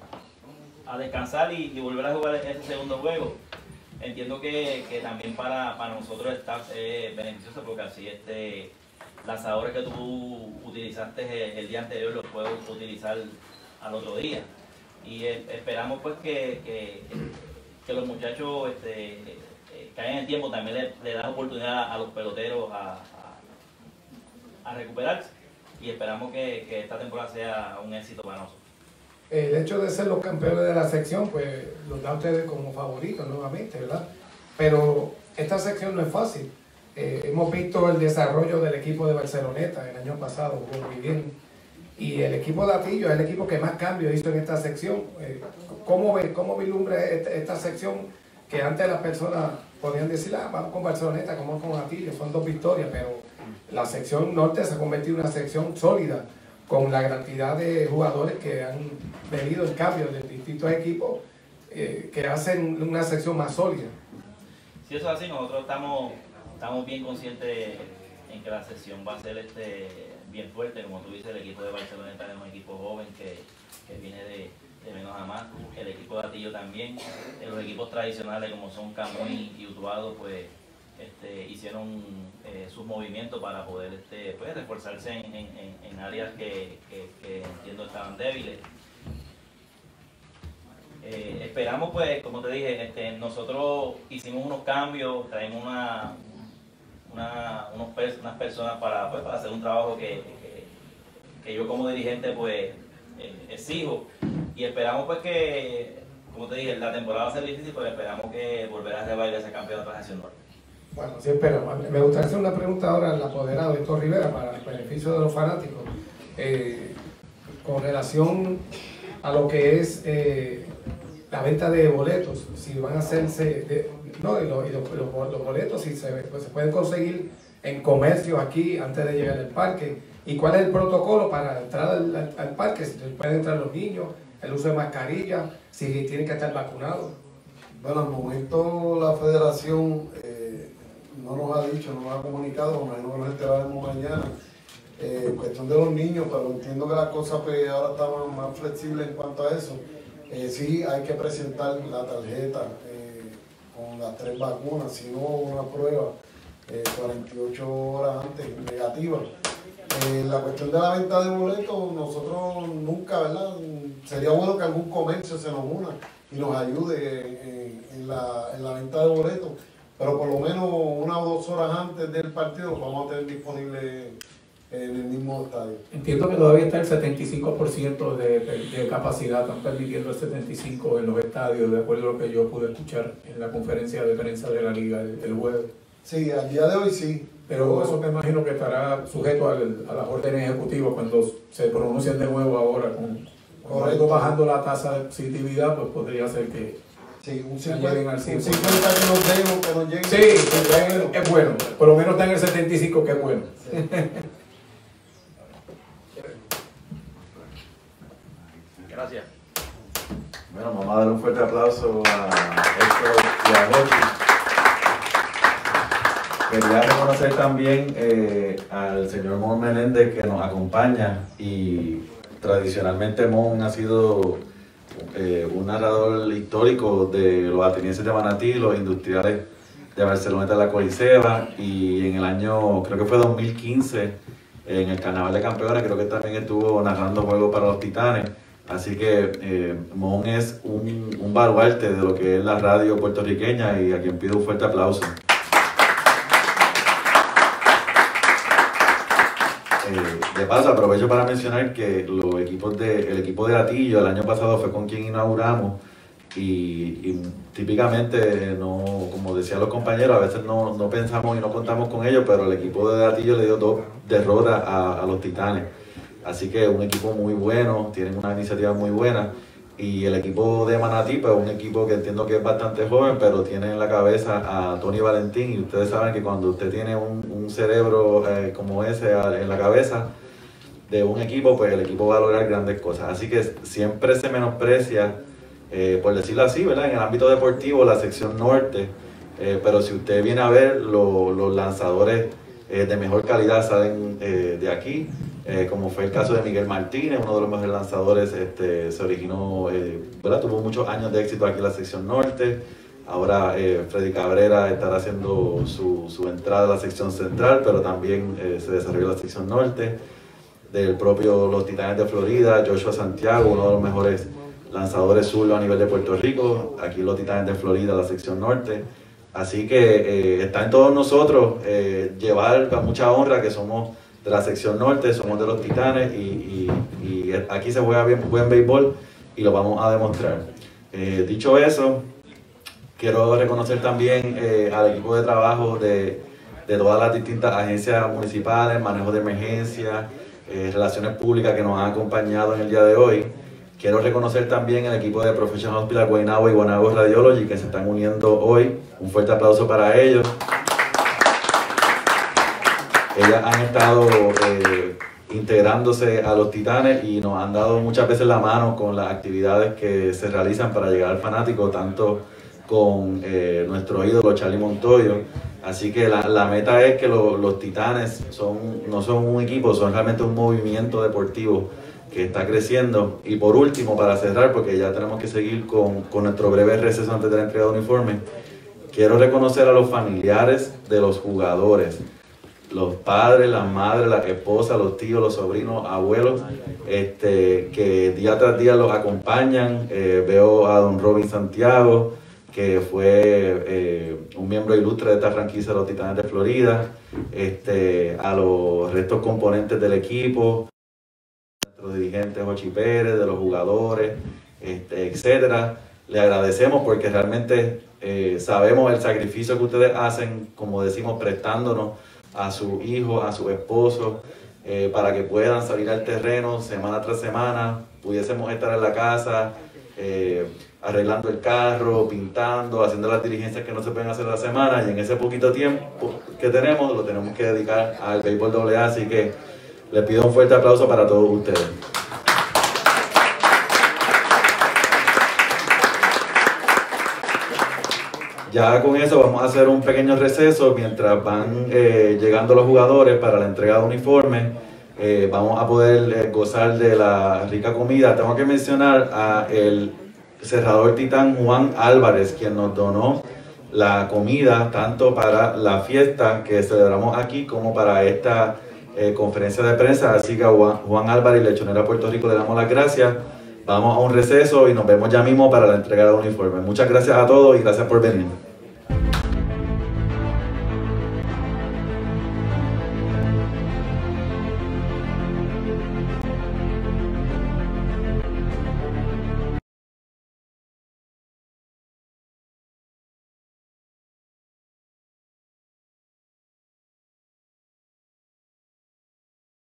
I: a descansar y, y volver a jugar ese segundo juego. Entiendo que, que también para, para nosotros está eh, beneficioso, porque así este, lanzadores que tú utilizaste el, el día anterior los puedes utilizar al otro día. Y eh, esperamos pues que, que, que los muchachos este, eh, caigan en tiempo, también le, le dan oportunidad a los peloteros a, a, a recuperarse, y esperamos que, que esta temporada sea un éxito para nosotros.
K: El hecho de ser los campeones de la sección pues los da a ustedes como favoritos nuevamente, ¿verdad? Pero esta sección no es fácil. Eh, hemos visto el desarrollo del equipo de Barceloneta el año pasado, jugó muy bien. Y el equipo de Atillo es el equipo que más cambios hizo en esta sección. Eh, ¿Cómo ve, cómo vislumbra esta, esta sección que antes las personas podían decir, ah, vamos con Barceloneta, como con Atillo, son dos victorias, pero la sección norte se ha convertido en una sección sólida, con la cantidad de jugadores que han venido en cambio de distintos equipos eh, que hacen una sección más sólida?
I: Si eso es así, nosotros estamos, estamos bien conscientes en que la sección va a ser este bien fuerte. Como tú dices, el equipo de Barceloneta es un equipo joven que, que viene de, de menos a más. El equipo de Atillo también. Los equipos tradicionales como son Camuy y Utuado pues este, hicieron eh, sus movimientos para poder este, pues, reforzarse en, en, en áreas que, que, que entiendo estaban débiles. Eh, esperamos pues, como te dije, este, nosotros hicimos unos cambios, traemos una Una, unos, unas personas para, pues, para hacer un trabajo que, que, que yo como dirigente pues eh, exijo, y esperamos pues que, como te dije, la temporada va a ser difícil, pero esperamos que volver a revalidar ese campeonato de la Sección Norte.
K: Bueno, sí esperamos. Me gustaría hacer una pregunta ahora al apoderado Héctor Rivera para el beneficio de los fanáticos, eh, con relación a lo que es eh, la venta de boletos, si van a hacerse, de, no, y, lo, y los, los, los boletos si se, pues, se pueden conseguir en comercios aquí antes de llegar al parque, y cuál es el protocolo para entrar al, al, al parque, si pueden entrar los niños, el uso de mascarilla, si tienen que estar vacunados.
H: Bueno, al momento la federación eh, no nos ha dicho, no nos ha comunicado, no nos enteraremos mañana, eh, cuestión de los niños, pero entiendo que la cosa pues, ahora está más, más flexible en cuanto a eso. Eh, sí hay que presentar la tarjeta eh, con las tres vacunas, si no una prueba eh, cuarenta y ocho horas antes negativa. Eh, la cuestión de la venta de boletos, nosotros nunca, ¿verdad? Sería bueno que algún comercio se nos una y nos ayude en, en, la, en la venta de boletos, pero por lo menos una o dos horas antes del partido vamos a tener disponible en el mismo estadio.
L: Entiendo que todavía está el setenta y cinco por ciento de, de, de capacidad, están permitiendo el setenta y cinco por ciento en los estadios, de acuerdo a lo que yo pude escuchar en la conferencia de prensa de la liga el, el jueves.
H: Sí, al día de hoy sí.
L: Pero eso me imagino que estará sujeto al, a las órdenes ejecutivas cuando se pronuncien de nuevo ahora con, con algo bajando la tasa de positividad, pues podría ser que
H: sí, un
L: lleguen al cien por ciento.
H: Un cincuenta que nos den, que nos lleguen.
L: Sí, es bueno. es bueno, por lo menos está en el setenta y cinco, que es bueno. Sí.
I: Gracias.
A: Bueno, vamos a dar un fuerte aplauso a Héctor y a Jochi. Quería reconocer también eh, al señor Mon Menéndez, que nos acompaña, y tradicionalmente Mon ha sido eh, un narrador histórico de los atenienses de Manatí, los industriales de Barceloneta de la Coliseba, y en el año, creo que fue dos mil quince, en el Carnaval de Campeones, creo que también estuvo narrando juegos para los Titanes. Así que eh, Mon es un, un baluarte de lo que es la radio puertorriqueña, y a quien pido un fuerte aplauso. Eh, de paso, aprovecho para mencionar que los equipos de, el equipo de Atillo el año pasado fue con quien inauguramos, y, y típicamente, no, como decían los compañeros, a veces no, no pensamos y no contamos con ellos, pero el equipo de Atillo le dio dos derrotas a, a los Titanes. Así que un equipo muy bueno, tienen una iniciativa muy buena. Y el equipo de Manatí, pues un equipo que entiendo que es bastante joven, pero tiene en la cabeza a Tony Valentín, y ustedes saben que cuando usted tiene un, un cerebro eh, como ese en la cabeza de un equipo, pues el equipo va a lograr grandes cosas. Así que siempre se menosprecia, eh, por decirlo así, ¿verdad? En el ámbito deportivo, la sección norte, eh, pero si usted viene a ver, lo, los lanzadores eh, de mejor calidad salen eh, de aquí. Eh, como fue el caso de Miguel Martínez, uno de los mejores lanzadores, este, se originó, eh, ¿verdad? Tuvo muchos años de éxito aquí en la sección norte. Ahora eh, Freddy Cabrera estará haciendo su, su entrada a la sección central, pero también eh, se desarrolló la sección norte. Del propio los Titanes de Florida, Joshua Santiago, uno de los mejores lanzadores zurdos a nivel de Puerto Rico. Aquí los Titanes de Florida, la sección norte. Así que eh, está en todos nosotros eh, llevar a mucha honra que somos de la sección norte, somos de los Titanes, y, y, y aquí se juega bien, buen béisbol, y lo vamos a demostrar. Eh, dicho eso, quiero reconocer también eh, al equipo de trabajo de, de todas las distintas agencias municipales, manejo de emergencia, eh, relaciones públicas, que nos han acompañado en el día de hoy. Quiero reconocer también al equipo de Professional Hospital Guaynabo y Guaynabo Radiology, que se están uniendo hoy. Un fuerte aplauso para ellos. Ellas han estado eh, integrándose a los Titanes y nos han dado muchas veces la mano con las actividades que se realizan para llegar al fanático, tanto con eh, nuestro ídolo Charlie Montoyo. Así que la, la meta es que lo, los Titanes son, no son un equipo, son realmente un movimiento deportivo que está creciendo. Y por último, para cerrar, porque ya tenemos que seguir con, con nuestro breve receso antes de la entrega de uniforme, quiero reconocer a los familiares de los jugadores, los padres, las madres, las esposas, los tíos, los sobrinos, abuelos, este, que día tras día los acompañan. Eh, veo a don Robin Santiago, que fue eh, un miembro ilustre de esta franquicia de los Titanes de Florida, este, a los restos componentes del equipo, nuestros dirigentes Jochi Pérez, de los jugadores, este, etcétera. Le agradecemos porque realmente eh, sabemos el sacrificio que ustedes hacen, como decimos, prestándonos a su hijo, a su esposo, eh, para que puedan salir al terreno semana tras semana, pudiésemos estar en la casa eh, arreglando el carro, pintando, haciendo las diligencias que no se pueden hacer a la semana, y en ese poquito tiempo que tenemos lo tenemos que dedicar al béisbol doble A, así que les pido un fuerte aplauso para todos ustedes. Ya con eso vamos a hacer un pequeño receso mientras van eh, llegando los jugadores para la entrega de uniformes. Eh, vamos a poder eh, gozar de la rica comida. Tengo que mencionar a el cerrador titán Juan Álvarez, quien nos donó la comida tanto para la fiesta que celebramos aquí como para esta eh, conferencia de prensa. Así que a Juan, Juan Álvarez y Lechonera Puerto Rico le damos las gracias. Vamos a un receso y nos vemos ya mismo para la entrega de uniformes. Muchas gracias a todos y gracias por venir.